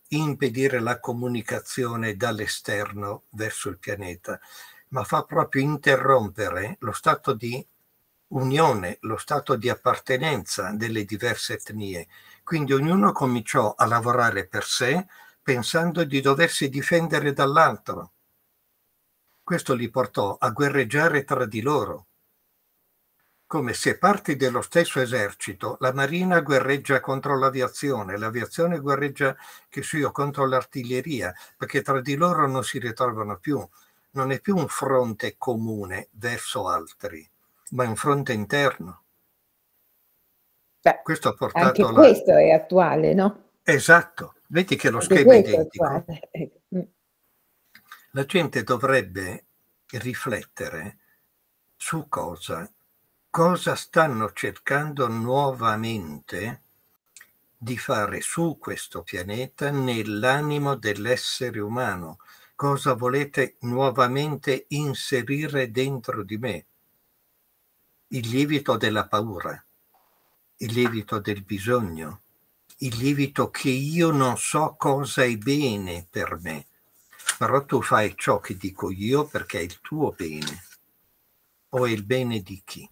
B: impedire la comunicazione dall'esterno verso il pianeta, ma fa proprio interrompere lo stato di unione, lo stato di appartenenza delle diverse etnie. Quindi ognuno cominciò a lavorare per sé pensando di doversi difendere dall'altro. Questo li portò a guerreggiare tra di loro. Come se parti dello stesso esercito, la marina guerreggia contro l'aviazione, l'aviazione guerreggia, che so io, contro l'artiglieria, perché tra di loro non si ritrovano più. Non è più un fronte comune verso altri, ma è un fronte interno.
A: Beh,
B: questo ha
A: anche
B: portato alla...
A: questo è attuale, no?
B: Esatto, vedi che lo
A: Anche
B: schema è
A: questo è
B: identico.
A: attuale. Mm.
B: La gente dovrebbe riflettere su cosa, cosa stanno cercando nuovamente di fare su questo pianeta nell'animo dell'essere umano. Cosa volete nuovamente inserire dentro di me? Il lievito della paura, il lievito del bisogno, il lievito che io non so cosa è bene per me, però tu fai ciò che dico io perché è il tuo bene o è il bene di chi.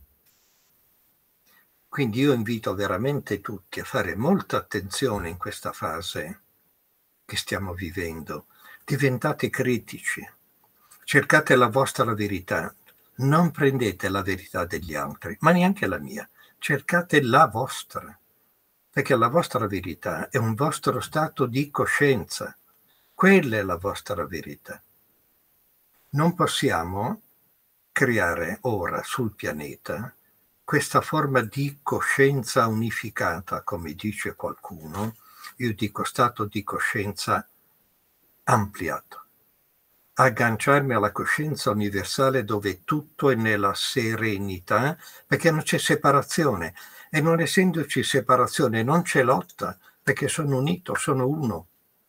B: Quindi io invito veramente tutti a fare molta attenzione in questa fase che stiamo vivendo. Diventate critici, cercate la vostra verità, non prendete la verità degli altri, ma neanche la mia, cercate la vostra, perché la vostra verità è un vostro stato di coscienza, quella è la vostra verità. Non possiamo creare ora sul pianeta questa forma di coscienza unificata, come dice qualcuno, io dico stato di coscienza ampliato. Agganciarmi alla coscienza universale dove tutto è nella serenità, perché non c'è separazione. E non essendoci separazione non c'è lotta, perché sono unito, sono uno.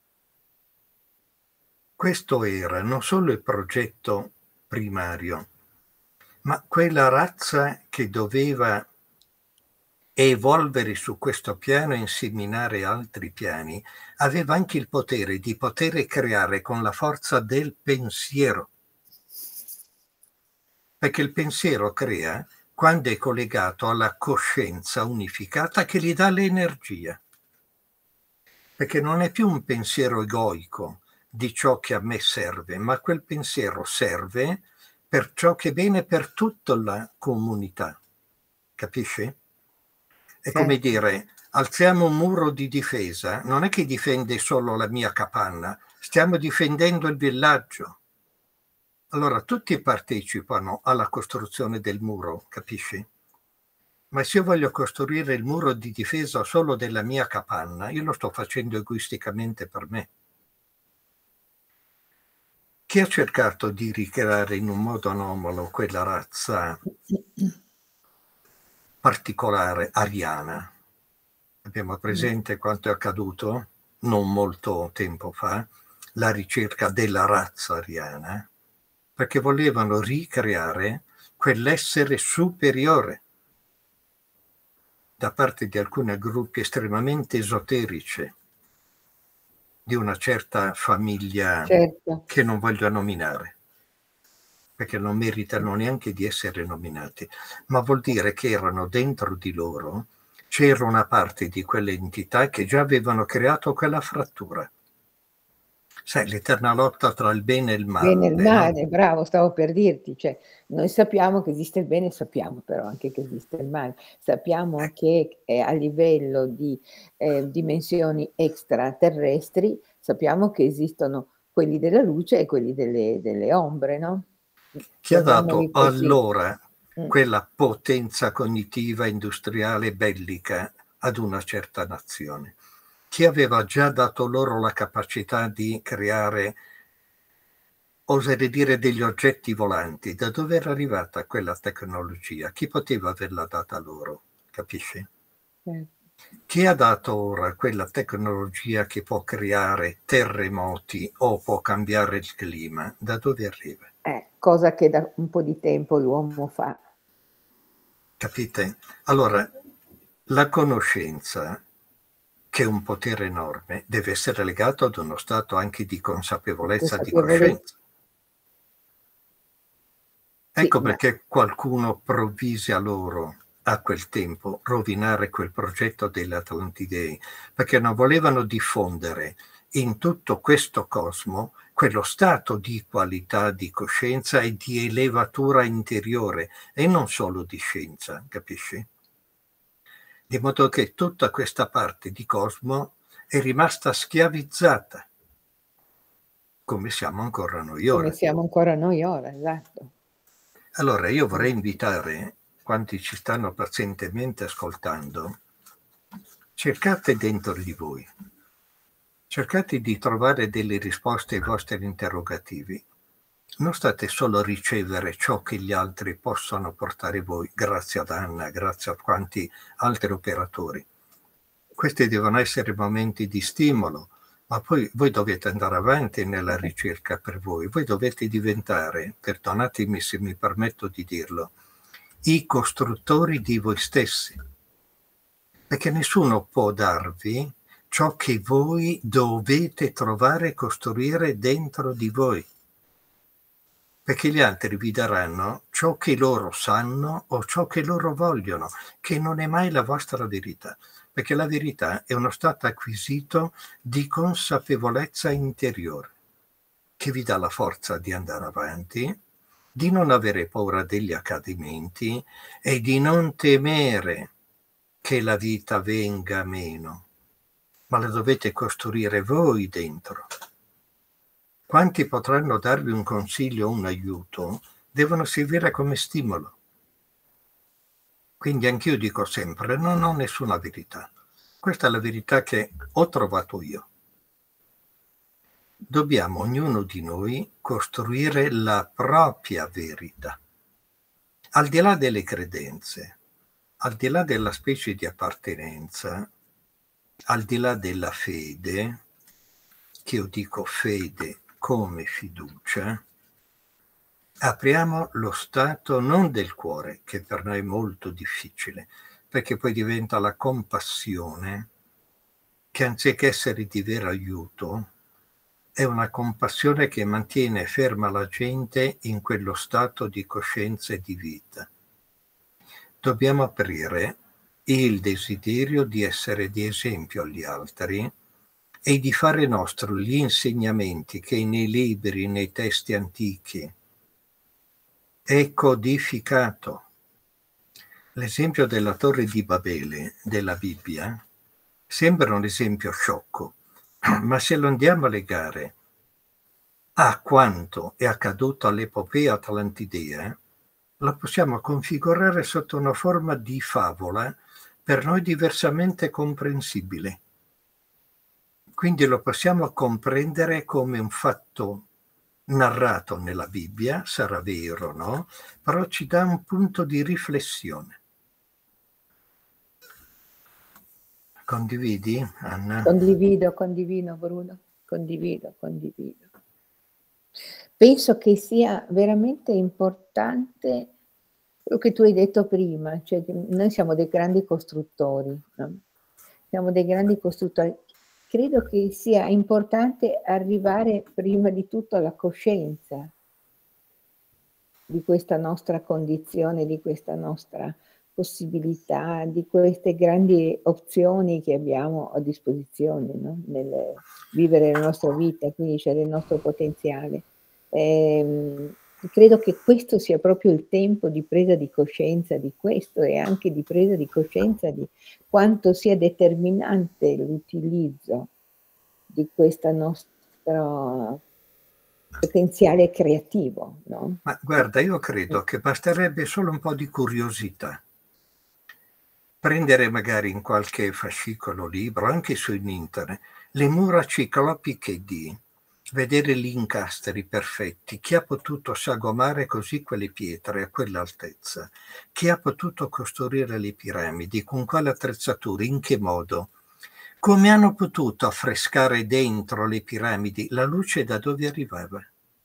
B: Questo era non solo il progetto primario, ma quella razza che doveva evolvere su questo piano e inseminare altri piani, aveva anche il potere di poter creare con la forza del pensiero. Perché il pensiero crea quando è collegato alla coscienza unificata che gli dà l'energia. Perché non è più un pensiero egoico di ciò che a me serve, ma quel pensiero serve per ciò che è bene per tutta la comunità. Capisci? È come dire, alziamo un muro di difesa, non è che difende solo la mia capanna, stiamo difendendo il villaggio. Allora tutti partecipano alla costruzione del muro, capisci? Ma se io voglio costruire il muro di difesa solo della mia capanna, io lo sto facendo egoisticamente per me. Chi ha cercato di ricreare in un modo anomalo quella razza particolare ariana? Abbiamo presente quanto è accaduto non molto tempo fa, la ricerca della razza ariana, perché volevano ricreare quell'essere superiore da parte di alcuni gruppi estremamente esoterici di una certa famiglia, certo, che non voglio nominare, perché non meritano neanche di essere nominati, ma vuol dire che erano dentro di loro, c'era una parte di quelle entità che già avevano creato quella frattura. Sai, l'eterna lotta tra il bene e il male.
A: Bene e il
B: no?
A: male, bravo, stavo per dirti, cioè noi sappiamo che esiste il bene, sappiamo però anche che esiste il male, sappiamo
B: Eh.
A: che eh, a livello di eh, dimensioni extraterrestri sappiamo che esistono quelli della luce e quelli delle, delle ombre, no?
B: Chi ha dato
A: Chiamiamoli così.
B: allora
A: Mm.
B: quella potenza cognitiva, industriale, bellica ad una certa nazione? Chi aveva già dato loro la capacità di creare, oserei dire, degli oggetti volanti? Da dove era arrivata quella tecnologia? Chi poteva averla data loro? Capisci?
A: Eh.
B: Chi ha dato ora quella tecnologia che può creare terremoti o può cambiare il clima? Da dove arriva?
A: Eh, cosa che da un po' di tempo l'uomo fa.
B: Capite? Allora, la conoscenza che è un potere enorme, deve essere legato ad uno stato anche di consapevolezza, di
A: Consapevolezza.
B: coscienza.
A: Sì,
B: Ecco
A: ma
B: perché qualcuno provvise a loro, a quel tempo, rovinare quel progetto delle Atlantidei, perché non volevano diffondere in tutto questo cosmo quello stato di qualità di coscienza e di elevatura interiore, e non solo di scienza, capisci? Di modo che tutta questa parte di cosmo è rimasta schiavizzata, come siamo ancora noi ora.
A: come siamo ancora noi ora, esatto.
B: Allora io vorrei invitare quanti ci stanno pazientemente ascoltando, cercate dentro di voi, cercate di trovare delle risposte ai vostri interrogativi. Non state solo a ricevere ciò che gli altri possono portare voi, grazie ad Anna, grazie a quanti altri operatori. Questi devono essere momenti di stimolo, ma poi voi dovete andare avanti nella ricerca per voi. Voi dovete diventare, perdonatemi se mi permetto di dirlo, i costruttori di voi stessi. Perché nessuno può darvi ciò che voi dovete trovare e costruire dentro di voi. Perché gli altri vi daranno ciò che loro sanno o ciò che loro vogliono, che non è mai la vostra verità. Perché la verità è uno stato acquisito di consapevolezza interiore, che vi dà la forza di andare avanti, di non avere paura degli accadimenti e di non temere che la vita venga meno, ma la dovete costruire voi dentro. Quanti potranno darvi un consiglio o un aiuto devono servire come stimolo. Quindi anch'io dico sempre, non ho nessuna verità. Questa è la verità che ho trovato io. Dobbiamo ognuno di noi costruire la propria verità. Al di là delle credenze, al di là della specie di appartenenza, al di là della fede, che io dico fede come fiducia, apriamo lo stato non del cuore, che per noi è molto difficile, perché poi diventa la compassione, che anziché essere di vero aiuto, è una compassione che mantiene ferma la gente in quello stato di coscienza e di vita. Dobbiamo aprire il desiderio di essere di esempio agli altri e di fare nostro gli insegnamenti che nei libri, nei testi antichi è codificato. L'esempio della Torre di Babele della Bibbia sembra un esempio sciocco, ma se lo andiamo a legare a quanto è accaduto all'epopea atlantidea, la possiamo configurare sotto una forma di favola per noi diversamente comprensibile. Quindi lo possiamo comprendere come un fatto narrato nella Bibbia, sarà vero, no? Però ci dà un punto di riflessione. Condividi, Anna?
A: Condivido, condivido Bruno, condivido, condivido. Penso che sia veramente importante quello che tu hai detto prima, cioè che noi siamo dei grandi costruttori, no? Siamo dei grandi costruttori. Credo che sia importante arrivare prima di tutto alla coscienza di questa nostra condizione, di questa nostra possibilità, di queste grandi opzioni che abbiamo a disposizione, no? Nel vivere la nostra vita, quindi c'è del nostro potenziale. Ehm, credo che questo sia proprio il tempo di presa di coscienza di questo e anche di presa di coscienza di quanto sia determinante l'utilizzo di questa nostra potenziale creativo, no?
B: Ma guarda, io credo che basterebbe solo un po' di curiosità. Prendere magari in qualche fascicolo, libro, anche su internet, le mura ciclopiche di, vedere gli incastri perfetti, chi ha potuto sagomare così quelle pietre a quell'altezza, chi ha potuto costruire le piramidi, con quale attrezzatura, in che modo, come hanno potuto affrescare dentro le piramidi, la luce da dove arrivava.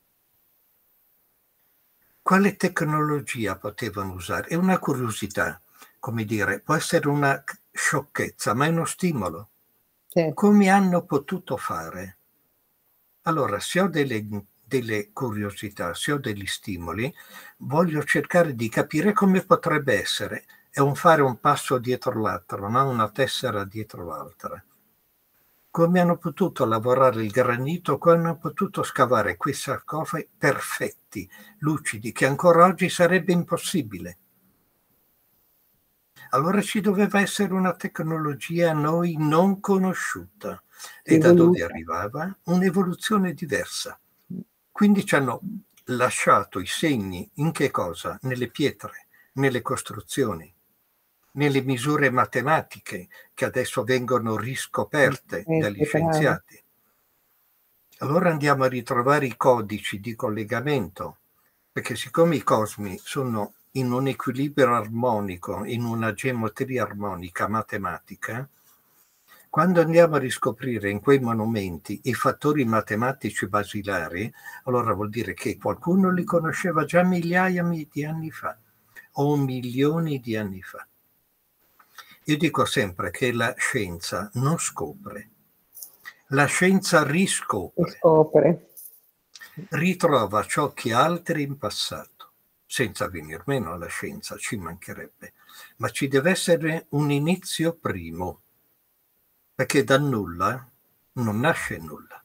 B: Quale tecnologia potevano usare? È una curiosità, come dire, può essere una sciocchezza, ma è uno stimolo.
A: Certo.
B: Come hanno potuto fare? Allora, se ho delle, delle curiosità, se ho degli stimoli, voglio cercare di capire come potrebbe essere. È un fare un passo dietro l'altro, non una tessera dietro l'altra. Come hanno potuto lavorare il granito, come hanno potuto scavare quei sarcofagi perfetti, lucidi, che ancora oggi sarebbe impossibile. Allora ci doveva essere una tecnologia a noi non conosciuta. E da dove arrivava? Un'evoluzione diversa. Quindi ci hanno lasciato i segni in che cosa? Nelle pietre, nelle costruzioni, nelle misure matematiche che adesso vengono riscoperte
A: Eh,
B: dagli
A: che bravo.
B: scienziati. Allora andiamo a ritrovare i codici di collegamento, perché siccome i cosmi sono in un equilibrio armonico, in una geometria armonica matematica, quando andiamo a riscoprire in quei monumenti i fattori matematici basilari, allora vuol dire che qualcuno li conosceva già migliaia di anni fa o milioni di anni fa. Io dico sempre che la scienza non scopre, la scienza riscopre,
A: Scopre.
B: ritrova ciò che altri in passato, senza venir meno alla scienza, ci mancherebbe, ma ci deve essere un inizio primo, perché da nulla non nasce nulla.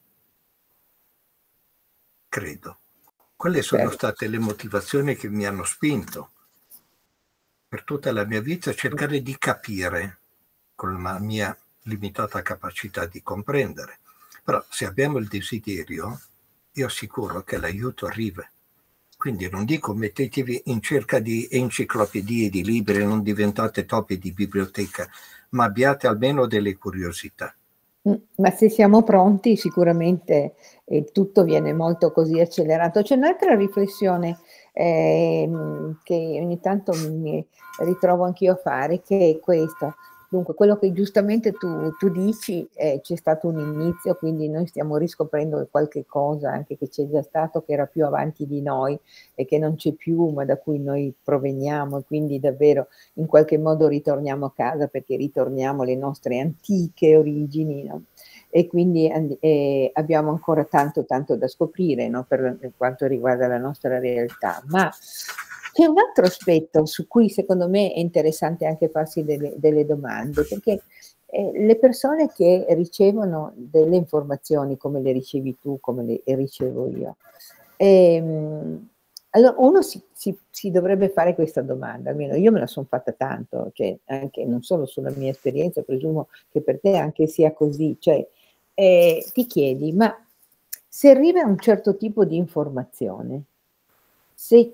B: Credo. Quelle sono
A: Certo.
B: state le motivazioni che mi hanno spinto per tutta la mia vita a cercare di capire con la mia limitata capacità di comprendere. Però se abbiamo il desiderio, io assicuro che l'aiuto arriva. Quindi non dico mettetevi in cerca di enciclopedie, di libri, non diventate topi di biblioteca, ma abbiate almeno delle curiosità.
A: Ma se siamo pronti sicuramente eh, tutto viene molto così accelerato. C'è un'altra riflessione ehm, che ogni tanto mi ritrovo anch'io a fare, che è questa. Dunque, quello che giustamente tu, tu dici, eh, c'è stato un inizio, quindi noi stiamo riscoprendo qualche cosa anche che c'è già stato, che era più avanti di noi e che non c'è più, ma da cui noi proveniamo, e quindi davvero in qualche modo ritorniamo a casa perché ritorniamo alle nostre antiche origini, no? E quindi eh, abbiamo ancora tanto tanto da scoprire, no? per, per quanto riguarda la nostra realtà. Ma c'è un altro aspetto su cui secondo me è interessante anche farsi delle, delle domande, perché eh, le persone che ricevono delle informazioni come le ricevi tu, come le ricevo io, ehm, allora uno si, si, si dovrebbe fare questa domanda, almeno io me la sono fatta tanto, cioè anche non solo sulla mia esperienza, presumo che per te anche sia così, cioè eh, ti chiedi, ma se arriva un certo tipo di informazione, se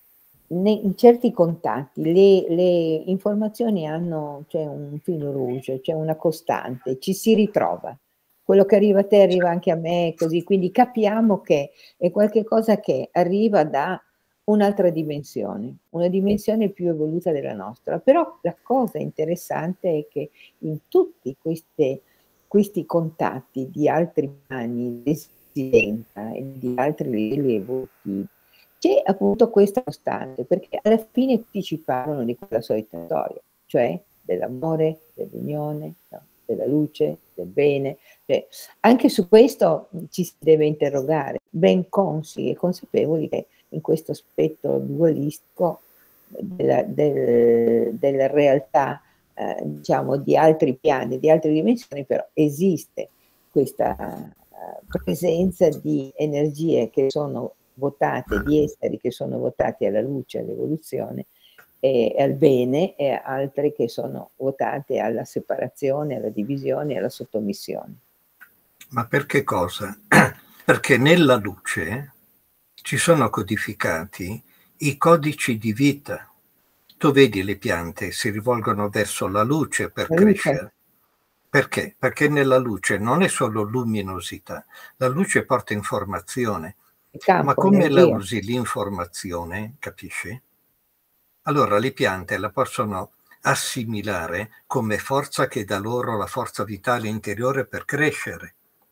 A: in certi contatti le, le informazioni hanno, c'è un filo rouge, c'è una costante, ci si ritrova. Quello che arriva a te arriva anche a me, così, quindi capiamo che è qualcosa che arriva da un'altra dimensione, una dimensione più evoluta della nostra. Però la cosa interessante è che in tutti queste, questi contatti di altri piani di esistenza e di altri livelli evolutivi, c'è appunto questa costante, perché alla fine tutti ci parlano di quella solita storia, cioè dell'amore, dell'unione, no, della luce, del bene. Cioè, anche su questo ci si deve interrogare, ben consci e consapevoli che in questo aspetto dualistico della, del, della realtà, eh, diciamo, di altri piani, di altre dimensioni, però esiste questa uh, presenza di energie che sono votate, di esseri che sono votati alla luce, all'evoluzione e al bene, e altre che sono votate alla separazione, alla divisione e alla sottomissione.
B: Ma perché cosa? Perché nella luce ci sono codificati i codici di vita. Tu vedi le piante si rivolgono verso la luce per
A: la
B: crescere.
A: luce.
B: Perché? Perché nella luce non è solo luminosità, la luce porta informazione.
A: Campo,
B: ma come
A: energia.
B: la usi l'informazione, capisci? Allora le piante la possono assimilare come forza che dà loro la forza vitale interiore per crescere.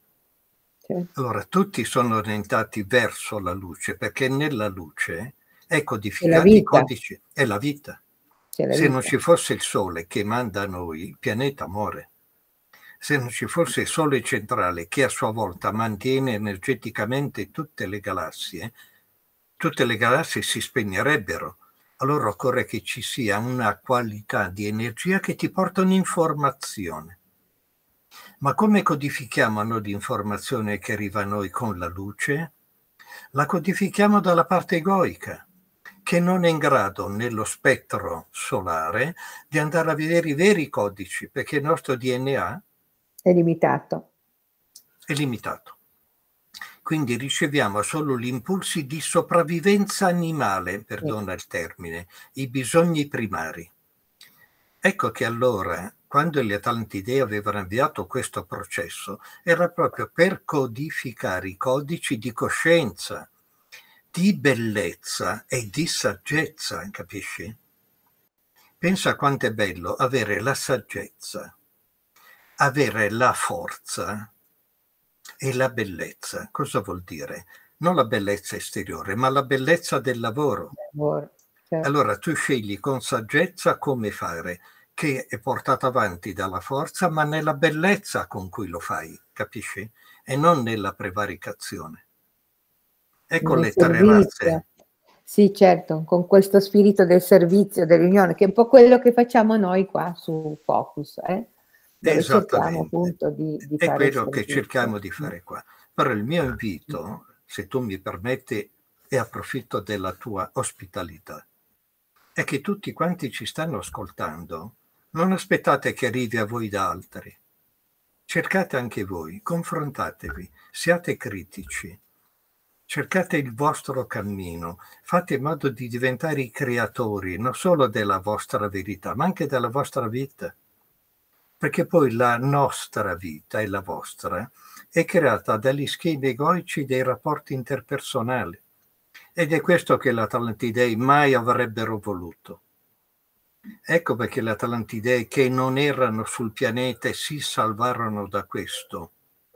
A: Sì.
B: Allora tutti sono orientati verso la luce, perché nella luce è codificato i codici, è la vita.
A: C'è la
B: Se
A: vita.
B: non ci fosse il sole che manda a noi, il pianeta muore. se non ci fosse il Sole centrale che a sua volta mantiene energeticamente tutte le galassie, tutte le galassie si spegnerebbero. Allora occorre che ci sia una qualità di energia che ti porta un'informazione. Ma come codifichiamo noi l'informazione che arriva a noi con la luce? La codifichiamo dalla parte egoica, che non è in grado nello spettro solare di andare a vedere i veri codici, perché il nostro D N A
A: è limitato.
B: È limitato. Quindi riceviamo solo gli impulsi di sopravvivenza animale, perdona il termine, i bisogni primari. Ecco che allora, quando gli Atlantidei avevano avviato questo processo, era proprio per codificare i codici di coscienza, di bellezza e di saggezza, capisci? Pensa quanto è bello avere la saggezza, avere la forza e la bellezza. Cosa vuol dire? Non la bellezza esteriore, ma la bellezza del lavoro.
A: Certo.
B: Allora tu scegli con saggezza come fare, che è portato avanti dalla forza, ma nella bellezza con cui lo fai, capisci? E non nella prevaricazione. Ecco le tre razze.
A: Sì, certo, con questo spirito del servizio, dell'unione, che è un po' quello che facciamo noi qua su Focus, eh? Dove cerchiamo appunto di, di
B: è
A: fare
B: quello che cerchiamo di fare qua. Però il mio invito, se tu mi permetti, e approfitto della tua ospitalità, è che tutti quanti ci stanno ascoltando, non aspettate che arrivi a voi da altri. Cercate anche voi, confrontatevi, siate critici, cercate il vostro cammino, fate in modo di diventare i creatori non solo della vostra verità, ma anche della vostra vita. Perché poi la nostra vita e la vostra è creata dagli schemi egoici dei rapporti interpersonali. Ed è questo che gli Atlantidei mai avrebbero voluto. Ecco perché gli Atlantidei, che non erano sul pianeta e si salvarono da questo,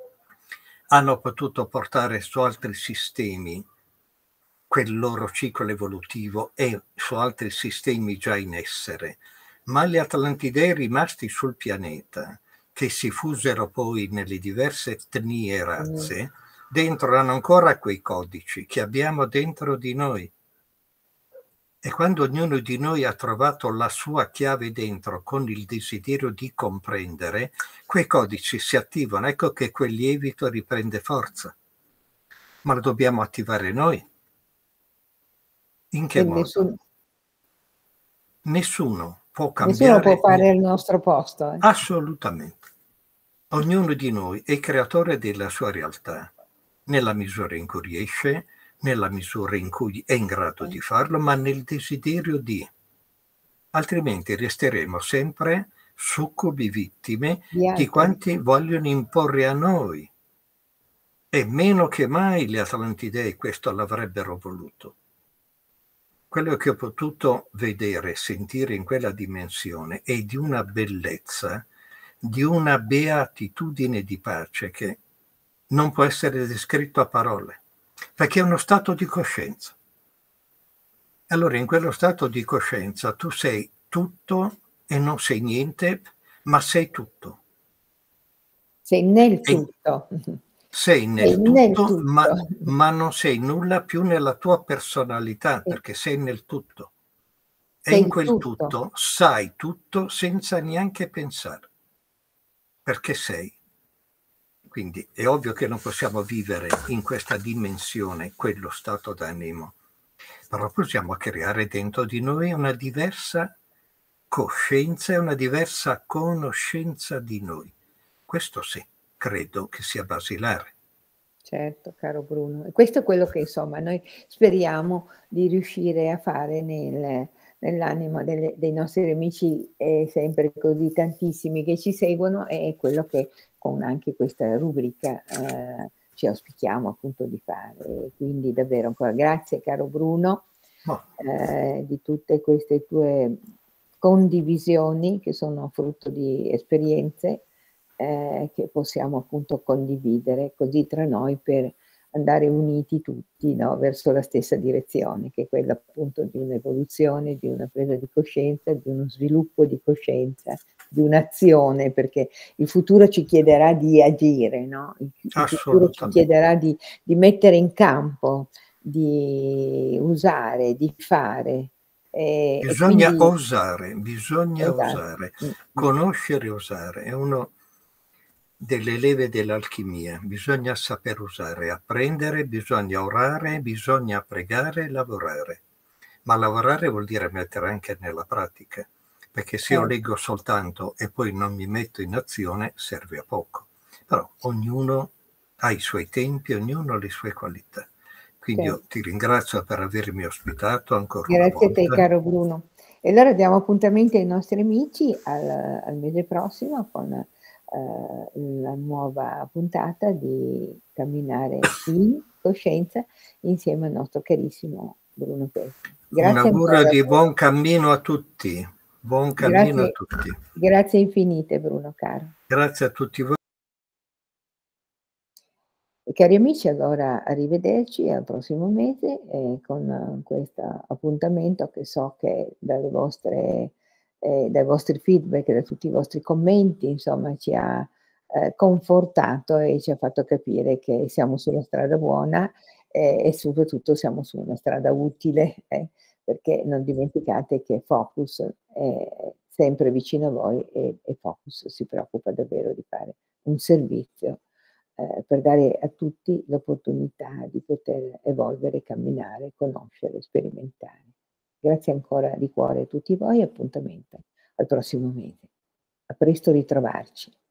B: hanno potuto portare su altri sistemi quel loro ciclo evolutivo e su altri sistemi già in essere. Ma gli Atlantidei rimasti sul pianeta, che si fusero poi nelle diverse etnie e razze, mm. dentro hanno ancora quei codici che abbiamo dentro di noi. E quando ognuno di noi ha trovato la sua chiave dentro con il desiderio di comprendere, quei codici si attivano. Ecco che quel lievito riprende forza. Ma lo dobbiamo attivare noi. In che e modo? Nessun... Nessuno può cambiare.
A: Nessuno può fare il nostro posto. Eh.
B: Assolutamente. Ognuno di noi è creatore della sua realtà, nella misura in cui riesce, nella misura in cui è in grado di farlo, ma nel desiderio di. Altrimenti resteremo sempre succubi vittime di, di quanti vogliono imporre a noi. E meno che mai gli Atlantidei questo l'avrebbero voluto. Quello che ho potuto vedere e sentire in quella dimensione è di una bellezza, di una beatitudine di pace che non può essere descritto a parole, perché è uno stato di coscienza. Allora in quello stato di coscienza tu sei tutto e non sei niente, ma sei tutto.
A: Sei nel tutto.
B: E sei nel, sei tutto, nel tutto. Ma, ma non sei nulla più nella tua personalità, sì. Perché sei nel tutto. E sei in quel tutto. tutto sai tutto senza neanche pensare, perché sei. Quindi è ovvio che non possiamo vivere in questa dimensione quello stato d'animo, però possiamo creare dentro di noi una diversa coscienza e una diversa conoscenza di noi. Questo sì, credo che sia basilare.
A: Certo, caro Bruno. E questo è quello che insomma noi speriamo di riuscire a fare nel, nell'anima delle, dei nostri amici, e sempre così tantissimi che ci seguono, è quello che con anche questa rubrica eh, ci auspichiamo appunto di fare. Quindi davvero ancora grazie caro Bruno oh. eh, di tutte queste tue condivisioni che sono frutto di esperienze eh, che possiamo appunto condividere così tra noi per andare uniti tutti, no, verso la stessa direzione, che è quella appunto di un'evoluzione, di una presa di coscienza, di uno sviluppo di coscienza di un'azione, perché il futuro ci chiederà di agire, no, il il futuro ci
B: Assolutamente.
A: chiederà di di mettere in campo, di usare, di fare, ehm, e
B: Bisogna
A: quindi
B: osare, bisogna
A: esatto,
B: osare.
A: mh, mh.
B: Conoscere e osare è uno delle leve dell'alchimia. Bisogna saper usare, apprendere, bisogna orare, bisogna pregare e lavorare. Ma lavorare vuol dire mettere anche nella pratica, perché se io
A: Cer
B: leggo soltanto e poi non mi metto in azione serve a poco. Però ognuno ha i suoi tempi, ognuno ha le sue qualità. Quindi
A: Cer
B: io ti ringrazio per avermi ospitato ancora una
A: Grazie a te
B: volta.
A: caro Bruno. E allora diamo appuntamento ai nostri amici al al mese prossimo con, ehm, la nuova puntata di Camminare in Coscienza insieme al nostro carissimo Bruno Pesce.
B: Un
A: Grazie
B: augurio
A: ancora
B: di
A: Bruno.
B: buon cammino a tutti. Buon cammino a
A: Grazie
B: tutti.
A: grazie infinite Bruno caro.
B: Grazie a tutti voi.
A: E cari amici, allora arrivederci al prossimo mese, ehm, con questo appuntamento che so che dalle vostre ehm, dai vostri feedback e da tutti i vostri commenti, insomma, ci ha, ehm, confortato e ci ha fatto capire che siamo sulla strada buona, ehm, e soprattutto siamo su una strada utile, eh, perché non dimenticate che Focus è sempre vicino a voi e e Focus si preoccupa davvero di fare un servizio, ehm, per dare a tutti l'opportunità di poter evolvere, camminare, conoscere, sperimentare. Grazie ancora di cuore a tutti voi e appuntamento al prossimo mese. A presto ritrovarci.